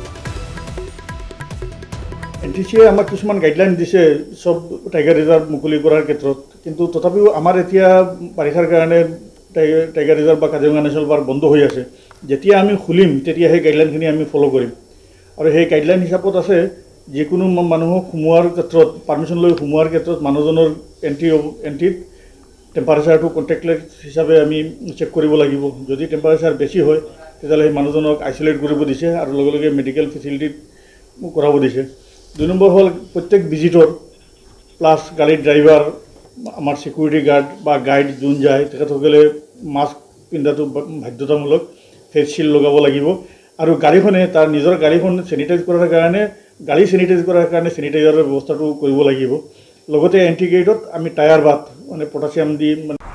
NTCA আমাক কিছুমান গাইডলাইন দিছে সব টাইগাৰ ৰিজাৰ্ভ মুকলি কৰাৰ ক্ষেত্ৰত কিন্তু তথাপিও আমাৰ এতিয়া বাৰিষাৰ কাৰণে টাইগাৰ ৰিজাৰ্ভ বা কাজিৰঙা নেশ্যনেল পাৰ্ক বন্ধ হৈ আছে যেতিয়া আমি খুলিম তেতিয়া সেই গাইডলাইনখিনি আমি ফলো কৰিম আৰু সেই গাইডলাইন হিচাপত আছে যিকোনো মানুহক সোমোৱাৰ ক্ষেত্ৰত পাৰ্মিশ্যন লৈ সোমোৱাৰ ক্ষেত্ৰত মানুহজনৰ এণ্ট্ৰিত টেম্পাৰেচাৰটো কণ্টেক্টলেছ হিচাপে আমি চেক কৰিব লাগিব যদি টেম্পাৰেচাৰ বেছি হয় তেতিয়াহ'লে সেই মানুহজনক আইচলেট কৰিব দিছে আৰু লগে লগে মেডিকেল ফেচিলিটিত কৰাব দিছে 2 নম্বৰ হ'ল প্ৰত্যেক ভিজিটৰ প্লাছ গাড়ীৰ ড্ৰাইভাৰ আমাৰ সিকিউৰিটি গাৰ্ড বা গাইড যোন যায় তেখেতসকলে মাস্ক পিন্ধাটো বাধ্যতামূলক ফেচ শিল্ড লগাব লাগিব আৰু গাড়ীখনে তাৰ নিজৰ গাড়ীখন চেনিটাইজ কৰাৰ কাৰণে গাড়ী চেনিটাইজ কৰাৰ কাৰণে চেনিটাইজাৰৰ ব্যৱস্থাটো কৰিব লাগিব লগতে এণ্ট্ৰি গেটত আমি টায়াৰ বাথ মানে পটাছিয়াম দি